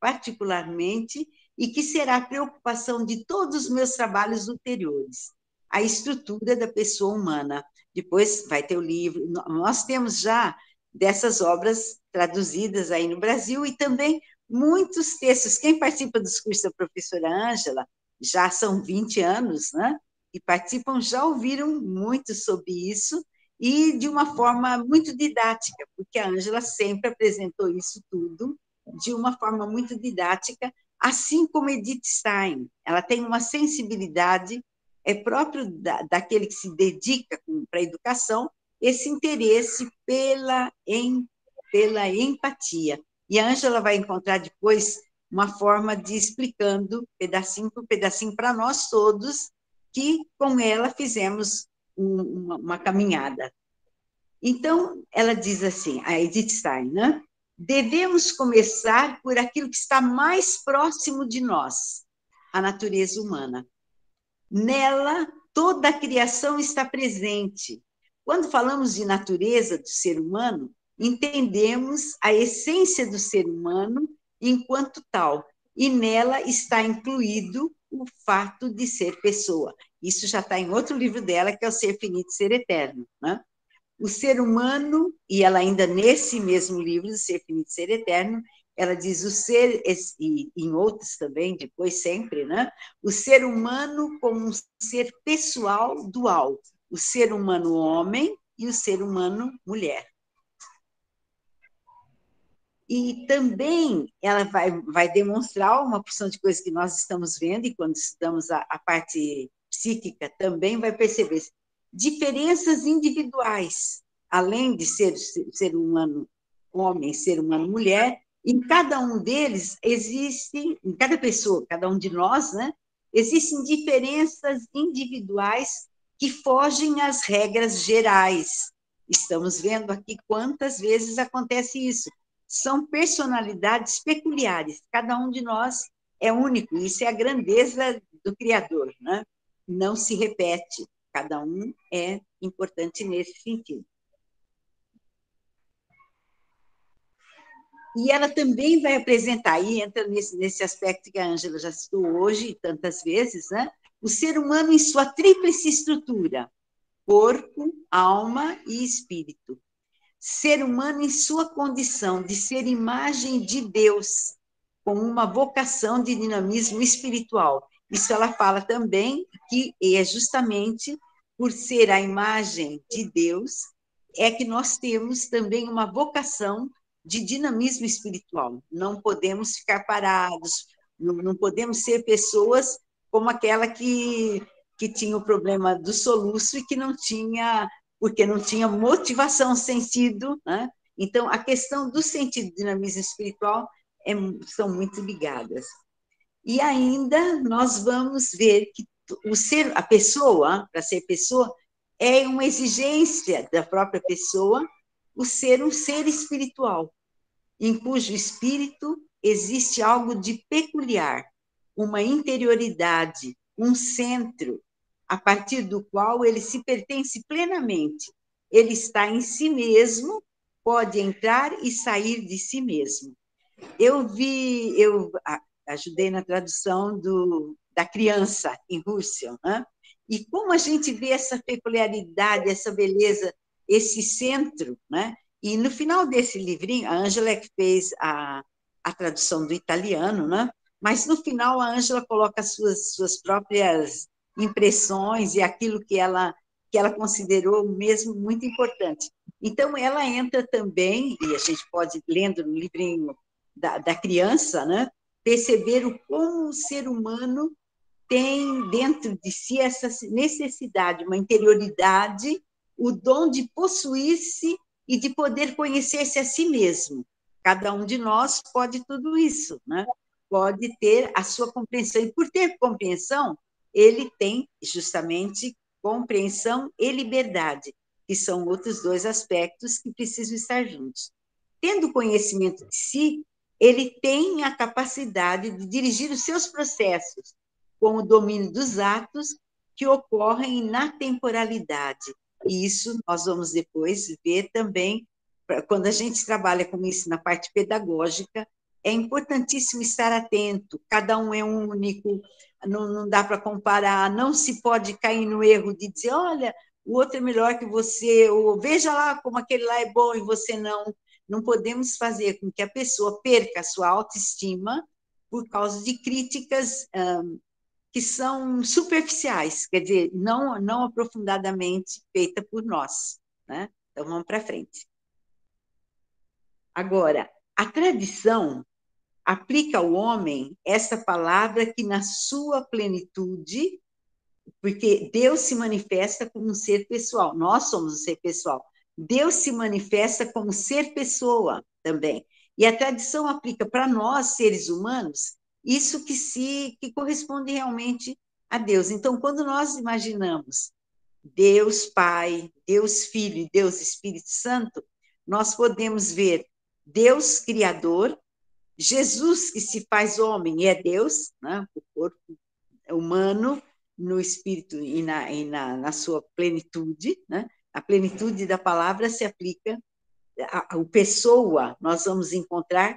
particularmente e que será a preocupação de todos os meus trabalhos ulteriores, a estrutura da pessoa humana. Depois vai ter o livro, nós temos já dessas obras traduzidas aí no Brasil e também muitos textos. Quem participa dos cursos da professora Ângela, já são vinte anos, né? E participam, já ouviram muito sobre isso, e de uma forma muito didática, porque a Ângela sempre apresentou isso tudo de uma forma muito didática, assim como Edith Stein. Ela tem uma sensibilidade, é próprio da, daquele que se dedica para a educação, esse interesse pela, em, pela empatia. E a Ângela vai encontrar depois uma forma de explicando, pedacinho por pedacinho, para nós todos, que com ela fizemos um, uma, uma caminhada. Então, ela diz assim, a Edith Stein, né? Devemos começar por aquilo que está mais próximo de nós, a natureza humana. Nela, toda a criação está presente. Quando falamos de natureza do ser humano, entendemos a essência do ser humano enquanto tal, e nela está incluído o fato de ser pessoa. Isso já está em outro livro dela, que é o Ser Finito e Ser Eterno, né? O ser humano, e ela ainda nesse mesmo livro, do Ser Finito e Ser Eterno, ela diz o ser, e em outros também, depois sempre, né? O ser humano como um ser pessoal dual, o ser humano homem e o ser humano mulher. E também ela vai, vai demonstrar uma porção de coisas que nós estamos vendo, e quando estudamos a, a parte psíquica também vai perceber diferenças individuais, além de ser ser humano homem, ser humano mulher, em cada um deles existe, em cada pessoa, cada um de nós, né, existem diferenças individuais que fogem às regras gerais. Estamos vendo aqui quantas vezes acontece isso. São personalidades peculiares, cada um de nós é único, isso é a grandeza do Criador, né? Não se repete, cada um é importante nesse sentido. E ela também vai apresentar, aí entra nesse, nesse aspecto que a Ângela já citou hoje, tantas vezes, né? O ser humano em sua tríplice estrutura, corpo, alma e espírito. Ser humano em sua condição de ser imagem de Deus, com uma vocação de dinamismo espiritual. Isso ela fala também, que é justamente por ser a imagem de Deus, é que nós temos também uma vocação de dinamismo espiritual. Não podemos ficar parados, não, não podemos ser pessoas como aquela que, que tinha o problema do soluço e que não tinha, porque não tinha motivação, sentido, né? Então, a questão do sentido de dinamismo espiritual é, são muito ligadas. E ainda nós vamos ver que o ser, a pessoa, para ser pessoa, é uma exigência da própria pessoa o ser um ser espiritual, em cujo espírito existe algo de peculiar, uma interioridade, um centro, a partir do qual ele se pertence plenamente. Ele está em si mesmo, pode entrar e sair de si mesmo. Eu vi, eu ajudei na tradução do, da criança em Husserl, né? E como a gente vê essa peculiaridade, essa beleza, esse centro, né? E no final desse livrinho, a Ângela é que fez a, a tradução do italiano, né? Mas no final a Ângela coloca as suas, suas próprias impressões e aquilo que ela, que ela considerou mesmo muito importante. Então, ela entra também, e a gente pode, lendo no livrinho da, da criança, né? Perceber o como o ser humano tem dentro de si essa necessidade, uma interioridade, o dom de possuir-se e de poder conhecer-se a si mesmo. Cada um de nós pode tudo isso, né? Pode ter a sua compreensão. E por ter compreensão, ele tem justamente compreensão e liberdade, que são outros dois aspectos que precisam estar juntos. Tendo conhecimento de si, ele tem a capacidade de dirigir os seus processos, com o domínio dos atos que ocorrem na temporalidade. E isso nós vamos depois ver também, quando a gente trabalha com isso na parte pedagógica, é importantíssimo estar atento, cada um é único, não, não dá para comparar, não se pode cair no erro de dizer, olha, o outro é melhor que você, ou veja lá como aquele lá é bom e você não. Não podemos fazer com que a pessoa perca a sua autoestima por causa de críticas um, que são superficiais, quer dizer, não, não aprofundadamente feita por nós, né? Então, vamos para frente. Agora, a tradição aplica ao homem essa palavra que, na sua plenitude, porque Deus se manifesta como um ser pessoal, nós somos um ser pessoal, Deus se manifesta como ser pessoa também, e a tradição aplica para nós, seres humanos, isso que, se, que corresponde realmente a Deus. Então, quando nós imaginamos Deus Pai, Deus Filho e Deus Espírito Santo, nós podemos ver Deus Criador, Jesus que se faz homem e é Deus, né? O corpo humano no espírito e na, e na, na sua plenitude, né? A plenitude da palavra se aplica ao pessoa, nós vamos encontrar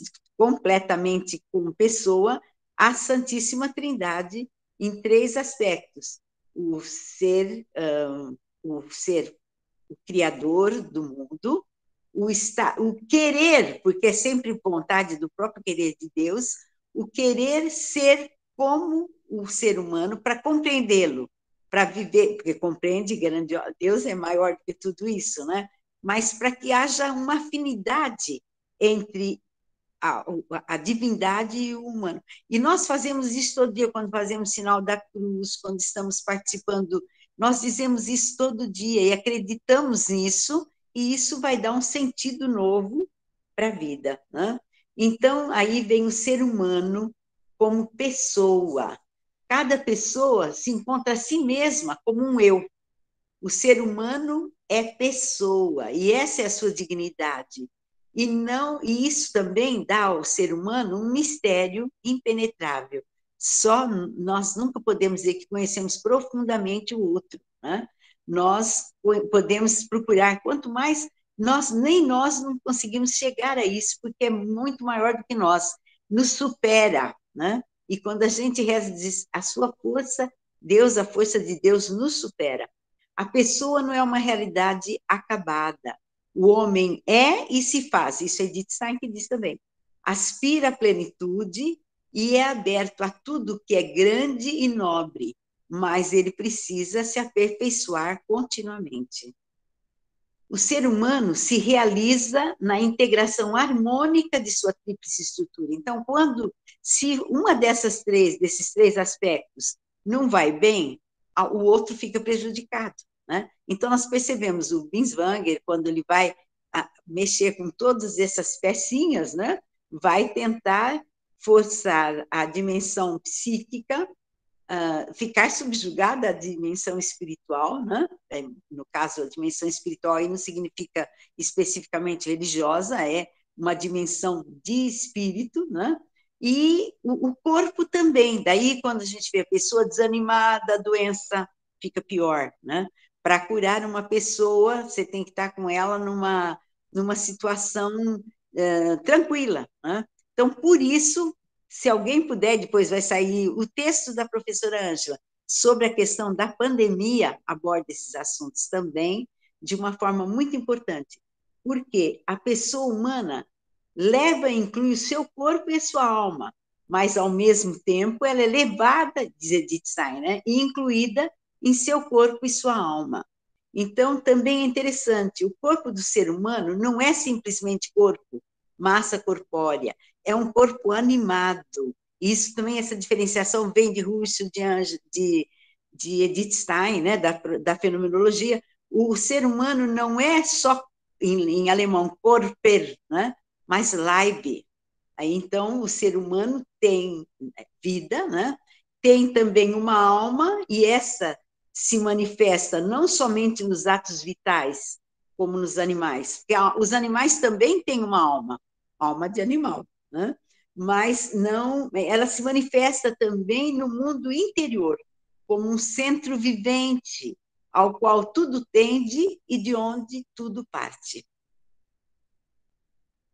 completamente como pessoa a Santíssima Trindade em três aspectos: o ser, um, o ser o criador do mundo, o, estar, o querer, porque é sempre vontade do próprio querer de Deus, o querer ser como o ser humano para compreendê-lo, para viver, porque compreende, grande Deus é maior do que tudo isso, né? Mas para que haja uma afinidade entre a, a divindade e o humano. E nós fazemos isso todo dia, quando fazemos sinal da cruz, quando estamos participando, nós dizemos isso todo dia e acreditamos nisso, e isso vai dar um sentido novo para a vida, né? Então, aí vem o ser humano como pessoa. Cada pessoa se encontra a si mesma como um eu. O ser humano é pessoa, e essa é a sua dignidade. E, não, e isso também dá ao ser humano um mistério impenetrável. Só nós nunca podemos dizer que conhecemos profundamente o outro, né? Nós podemos procurar, quanto mais nós, nem nós não conseguimos chegar a isso, porque é muito maior do que nós, nos supera, né? E quando a gente reza, diz, a sua força, Deus, a força de Deus nos supera. A pessoa não é uma realidade acabada. O homem é e se faz, isso é Edith Stein que diz também, aspira à plenitude e é aberto a tudo que é grande e nobre, mas ele precisa se aperfeiçoar continuamente. O ser humano se realiza na integração harmônica de sua tríplice estrutura. Então, quando, se uma dessas três, desses três aspectos não vai bem, o outro fica prejudicado, né? Então, nós percebemos o Binswanger, quando ele vai mexer com todas essas pecinhas, né? Vai tentar forçar a dimensão psíquica, Uh, ficar subjugada à dimensão espiritual, né? No caso, a dimensão espiritual aí não significa especificamente religiosa, é uma dimensão de espírito, né? E o, o corpo também, daí quando a gente vê a pessoa desanimada, a doença fica pior, né? Para curar uma pessoa, você tem que estar com ela numa, numa situação uh, tranquila, né? Então, por isso, se alguém puder, depois vai sair o texto da professora Ângela sobre a questão da pandemia, aborda esses assuntos também, de uma forma muito importante, porque a pessoa humana leva e inclui o seu corpo e a sua alma, mas, ao mesmo tempo, ela é levada, diz Edith Stein, né, e incluída em seu corpo e sua alma. Então, também é interessante, o corpo do ser humano não é simplesmente corpo, massa corpórea, é um corpo animado. Isso também, essa diferenciação vem de Russell, de, Ange, de, de Edith Stein, né, da, da fenomenologia. O ser humano não é só, em, em alemão, Körper, né, mas Leib. Aí, então, o ser humano tem vida, né, tem também uma alma, e essa se manifesta não somente nos atos vitais, como nos animais, porque os animais também têm uma alma, alma de animal, né? Mas não, ela se manifesta também no mundo interior, como um centro vivente, ao qual tudo tende e de onde tudo parte.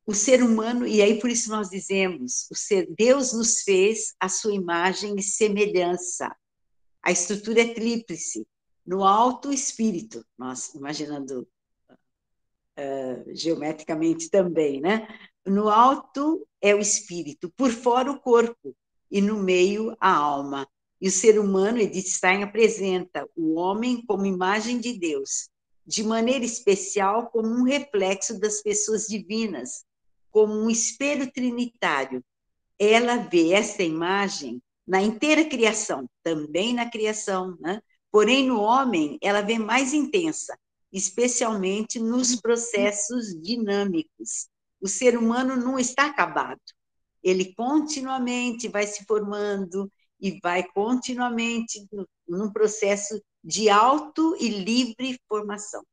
o ser humano, e aí por isso nós dizemos, o ser, Deus nos fez a sua imagem e semelhança. A estrutura é tríplice. No alto, o espírito, nós imaginando uh, geometricamente também, né? No alto é o espírito, por fora o corpo, e no meio a alma. E o ser humano, Edith Stein apresenta o homem como imagem de Deus, de maneira especial como um reflexo das pessoas divinas, como um espelho trinitário. Ela vê essa imagem na inteira criação, também na criação, né? Porém, no homem, ela vê mais intensa, especialmente nos processos dinâmicos. O ser humano não está acabado, ele continuamente vai se formando e vai continuamente num processo de auto e livre formação.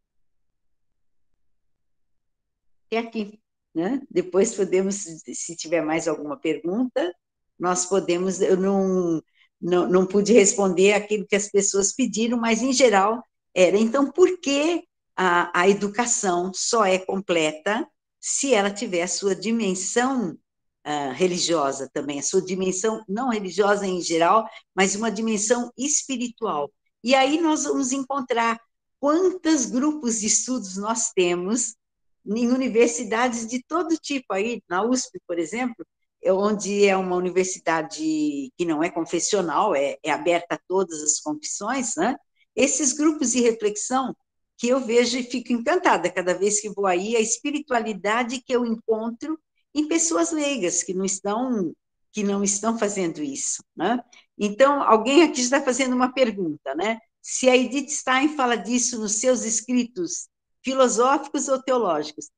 E aqui, né? Depois podemos, se tiver mais alguma pergunta, nós podemos, eu não, não, não pude responder aquilo que as pessoas pediram, mas, em geral, era, então, por que a, a educação só é completa se ela tiver a sua dimensão uh, religiosa também, a sua dimensão, não religiosa em geral, mas uma dimensão espiritual. E aí nós vamos encontrar quantos grupos de estudos nós temos em universidades de todo tipo, aí na U S P, por exemplo, onde é uma universidade que não é confessional, é, é aberta a todas as confissões, né? Esses grupos de reflexão que eu vejo e fico encantada cada vez que vou aí, a espiritualidade que eu encontro em pessoas leigas que não estão, que não estão fazendo isso, né? Então, alguém aqui está fazendo uma pergunta, né? Se a Edith Stein fala disso nos seus escritos filosóficos ou teológicos,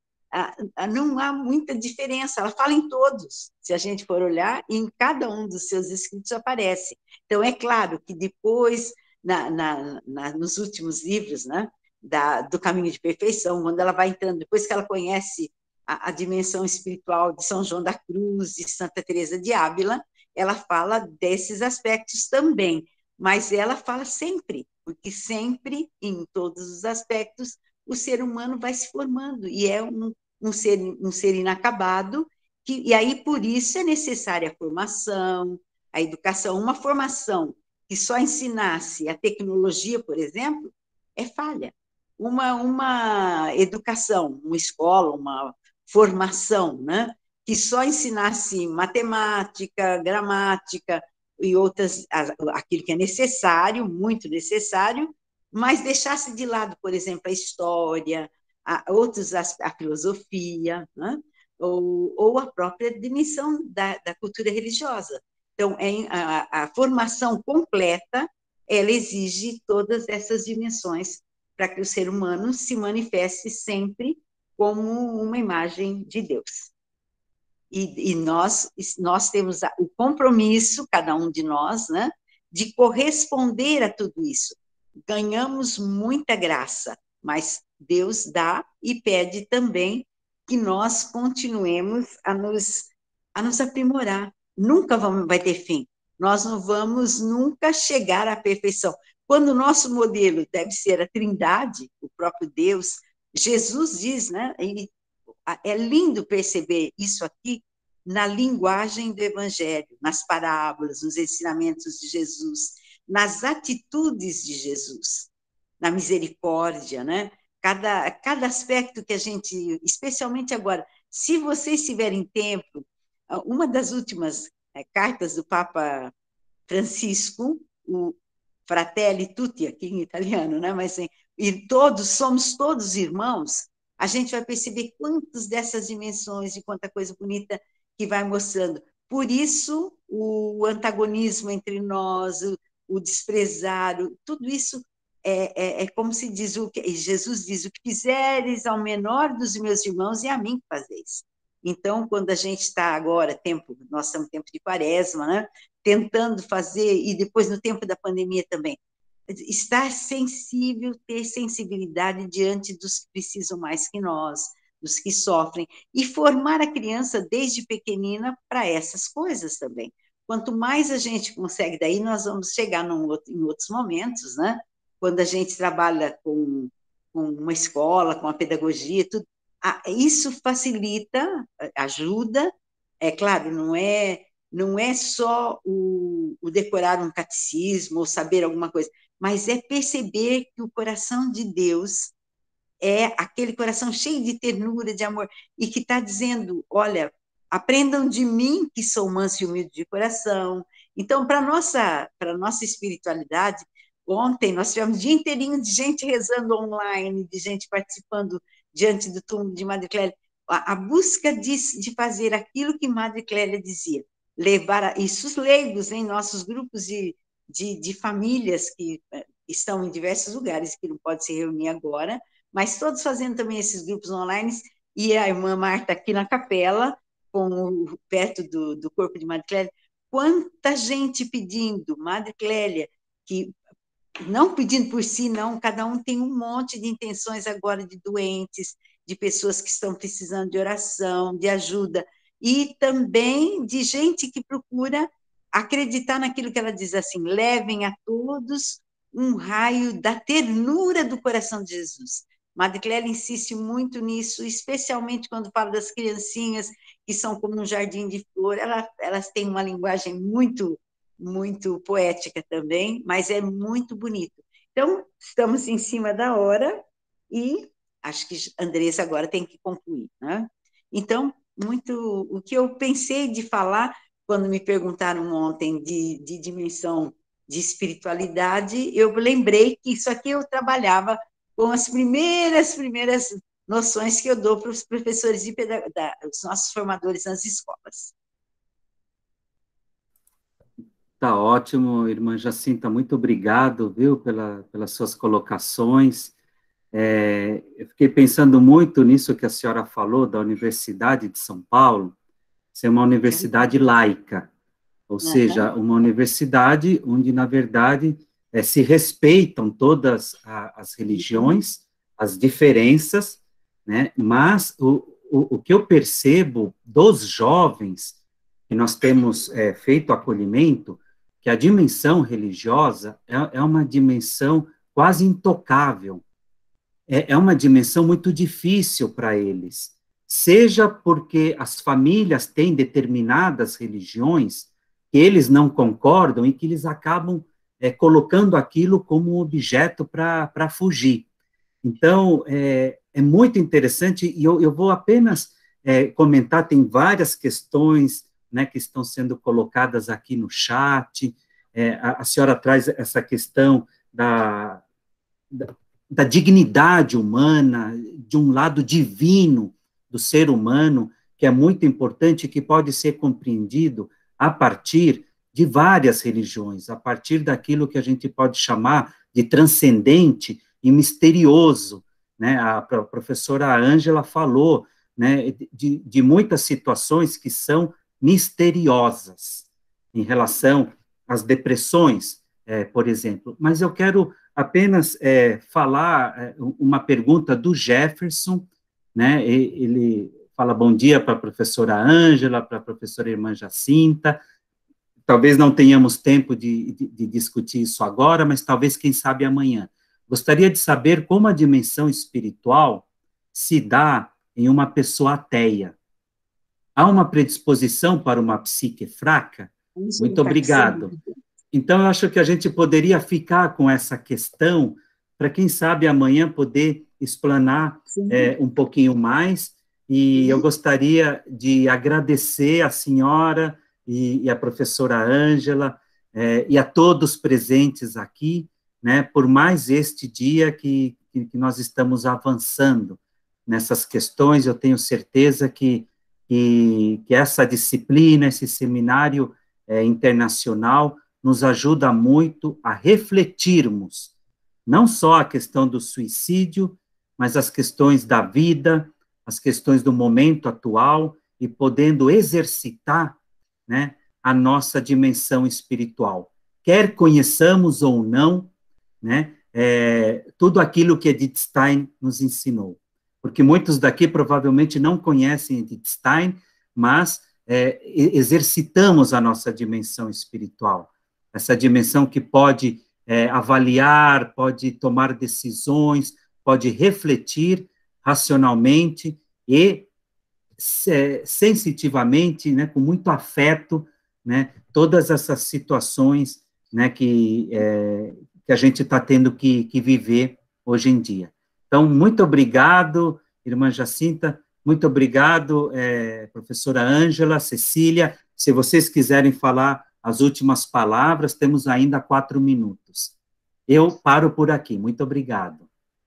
não há muita diferença, ela fala em todos, se a gente for olhar, em cada um dos seus escritos aparece. Então, é claro que depois, na, na, na, nos últimos livros, né, da, do Caminho de Perfeição, quando ela vai entrando, depois que ela conhece a, a dimensão espiritual de São João da Cruz, de Santa Teresa de Ávila, ela fala desses aspectos também, mas ela fala sempre, porque sempre, em todos os aspectos, o ser humano vai se formando, e é um, um, ser, um ser inacabado, que, e aí, por isso, é necessária a formação, a educação. Uma formação que só ensinasse a tecnologia, por exemplo, é falha. Uma, uma educação, uma escola, uma formação, né, que só ensinasse matemática, gramática e outras, aquilo que é necessário, muito necessário, mas deixasse de lado, por exemplo, a história, a, outros, a, a filosofia, né? ou, ou a própria dimensão da, da cultura religiosa. Então, é, a, a formação completa, ela exige todas essas dimensões para que o ser humano se manifeste sempre como uma imagem de Deus. E, e nós, nós temos o compromisso, cada um de nós, né, de corresponder a tudo isso. Ganhamos muita graça, mas Deus dá e pede também que nós continuemos a nos, a nos aprimorar. Nunca vamos, vai ter fim. Nós não vamos nunca chegar à perfeição. Quando o nosso modelo deve ser a Trindade, o próprio Deus, Jesus diz, né? Ele, é lindo perceber isso aqui na linguagem do Evangelho, nas parábolas, nos ensinamentos de Jesus, nas atitudes de Jesus, na misericórdia, né? Cada, cada aspecto que a gente, especialmente agora, se vocês tiverem tempo, uma das últimas é, cartas do Papa Francisco, o Fratelli Tutti, aqui em italiano, né? Mas e todos, somos todos irmãos, a gente vai perceber quantas dessas dimensões e quanta coisa bonita que vai mostrando. Por isso, o antagonismo entre nós, o, o desprezar, tudo isso é, é, é como se diz, o que Jesus diz, o que fizeres ao menor dos meus irmãos, é a mim que fazeis. Então, quando a gente está agora, tempo, nós estamos no tempo de quaresma, né? Tentando fazer, e depois no tempo da pandemia também, estar sensível, ter sensibilidade diante dos que precisam mais que nós, dos que sofrem, e formar a criança desde pequenina para essas coisas também. Quanto mais a gente consegue, daí nós vamos chegar num outro, em outros momentos, né? Quando a gente trabalha com, com uma escola, com a pedagogia, tudo, isso facilita, ajuda, é claro, não é, não é só o, o decorar um catecismo ou saber alguma coisa, mas é perceber que o coração de Deus é aquele coração cheio de ternura, de amor, e que está dizendo, olha, aprendam de mim, que sou manso e humilde de coração. Então, para a nossa, para nossa espiritualidade, ontem nós tivemos o dia inteirinho de gente rezando online, de gente participando diante do túmulo de Madre Clélia, a, a busca de, de fazer aquilo que Madre Clélia dizia, levar a, isso os leigos em nossos grupos de, de, de famílias que estão em diversos lugares, que não pode se reunir agora, mas todos fazendo também esses grupos online, e a irmã Marta aqui na capela, com o, perto do, do corpo de Madre Clélia, quanta gente pedindo, Madre Clélia, que não pedindo por si, não, cada um tem um monte de intenções agora de doentes, de pessoas que estão precisando de oração, de ajuda, e também de gente que procura acreditar naquilo que ela diz assim, levem a todos um raio da ternura do coração de Jesus. Madre Clélia insiste muito nisso, especialmente quando fala das criancinhas que são como um jardim de flor, ela, elas têm uma linguagem muito, muito poética também, mas é muito bonito. Então, estamos em cima da hora e acho que Andressa agora tem que concluir, né? Então, muito, o que eu pensei de falar, quando me perguntaram ontem de, de dimensão de espiritualidade, eu lembrei que isso aqui eu trabalhava com as primeiras, primeiras noções que eu dou para os professores e os nossos formadores nas escolas. Tá ótimo, irmã Jacinta, muito obrigado, viu, pela, pelas suas colocações. É, eu fiquei pensando muito nisso que a senhora falou, da Universidade de São Paulo, ser uma universidade laica, ou seja, uma universidade onde, na verdade, é, se respeitam todas a, as religiões, as diferenças, né, mas o, o, o que eu percebo dos jovens, que nós temos é, feito acolhimento, que a dimensão religiosa é, é uma dimensão quase intocável, é, é uma dimensão muito difícil para eles, seja porque as famílias têm determinadas religiões que eles não concordam e que eles acabam é, colocando aquilo como um objeto para fugir. Então, é, é muito interessante, e eu, eu vou apenas é, comentar, tem várias questões, né, que estão sendo colocadas aqui no chat, é, a, a senhora traz essa questão da, da, da dignidade humana, de um lado divino do ser humano, que é muito importante, que pode ser compreendido a partir de várias religiões, a partir daquilo que a gente pode chamar de transcendente e misterioso, né? A professora Ângela falou, né, de, de muitas situações que são misteriosas em relação às depressões, é, por exemplo. Mas eu quero apenas é, falar é, uma pergunta do Jefferson, né? Ele fala bom dia para a professora Ângela, para a professora irmã Jacinta. Talvez não tenhamos tempo de, de, de discutir isso agora, mas talvez, quem sabe, amanhã. Gostaria de saber como a dimensão espiritual se dá em uma pessoa ateia. Há uma predisposição para uma psique fraca? Muito obrigado. Então, eu acho que a gente poderia ficar com essa questão, para quem sabe amanhã poder explanar é, um pouquinho mais, e eu gostaria de agradecer a senhora e, e a professora Ângela, é, e a todos presentes aqui, né, por mais este dia que, que, que nós estamos avançando nessas questões. Eu tenho certeza que, que, que essa disciplina, esse seminário é, internacional, nos ajuda muito a refletirmos, não só a questão do suicídio, mas as questões da vida, as questões do momento atual, e podendo exercitar, né, a nossa dimensão espiritual. Quer conheçamos ou não, né, é, tudo aquilo que Edith Stein nos ensinou. Porque muitos daqui provavelmente não conhecem Edith Stein, mas é, exercitamos a nossa dimensão espiritual. Essa dimensão que pode é, avaliar, pode tomar decisões, pode refletir racionalmente e é, sensitivamente, né, com muito afeto, né, todas essas situações, né, que, é, que a gente está tendo que, que viver hoje em dia. Então, muito obrigado, irmã Jacinta, muito obrigado, é, professora Ângela, Cecília. Se vocês quiserem falar as últimas palavras, temos ainda quatro minutos. Eu paro por aqui. Muito obrigado.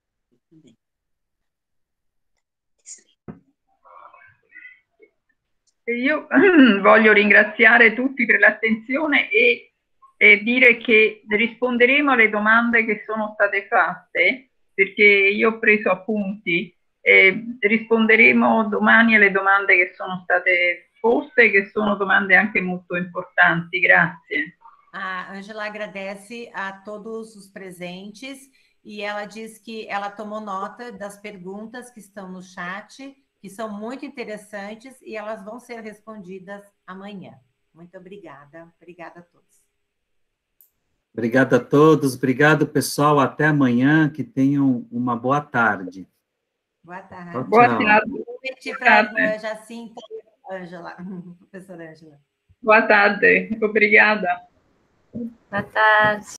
Io voglio ringraziare tutti per l'attenzione e, e dire che risponderemo alle domande che sono state fatte, perché io ho preso appunti, e risponderemo domani alle domande che sono state poste, che sono domande anche molto importanti. Grazie. A Ângela agradece a todos os presentes e ela diz que ela tomou nota das perguntas que estão no chat, que são muito interessantes e elas vão ser respondidas amanhã. Muito obrigada. Obrigada a todos. Obrigado a todos. Obrigado, pessoal. Até amanhã. Que tenham uma boa tarde. Boa tarde. Tchau, Boa tchau. tarde. Vou pedir para a Jacinta, Ângela, professora Ângela. Boa tarde. Obrigada. Boa tarde.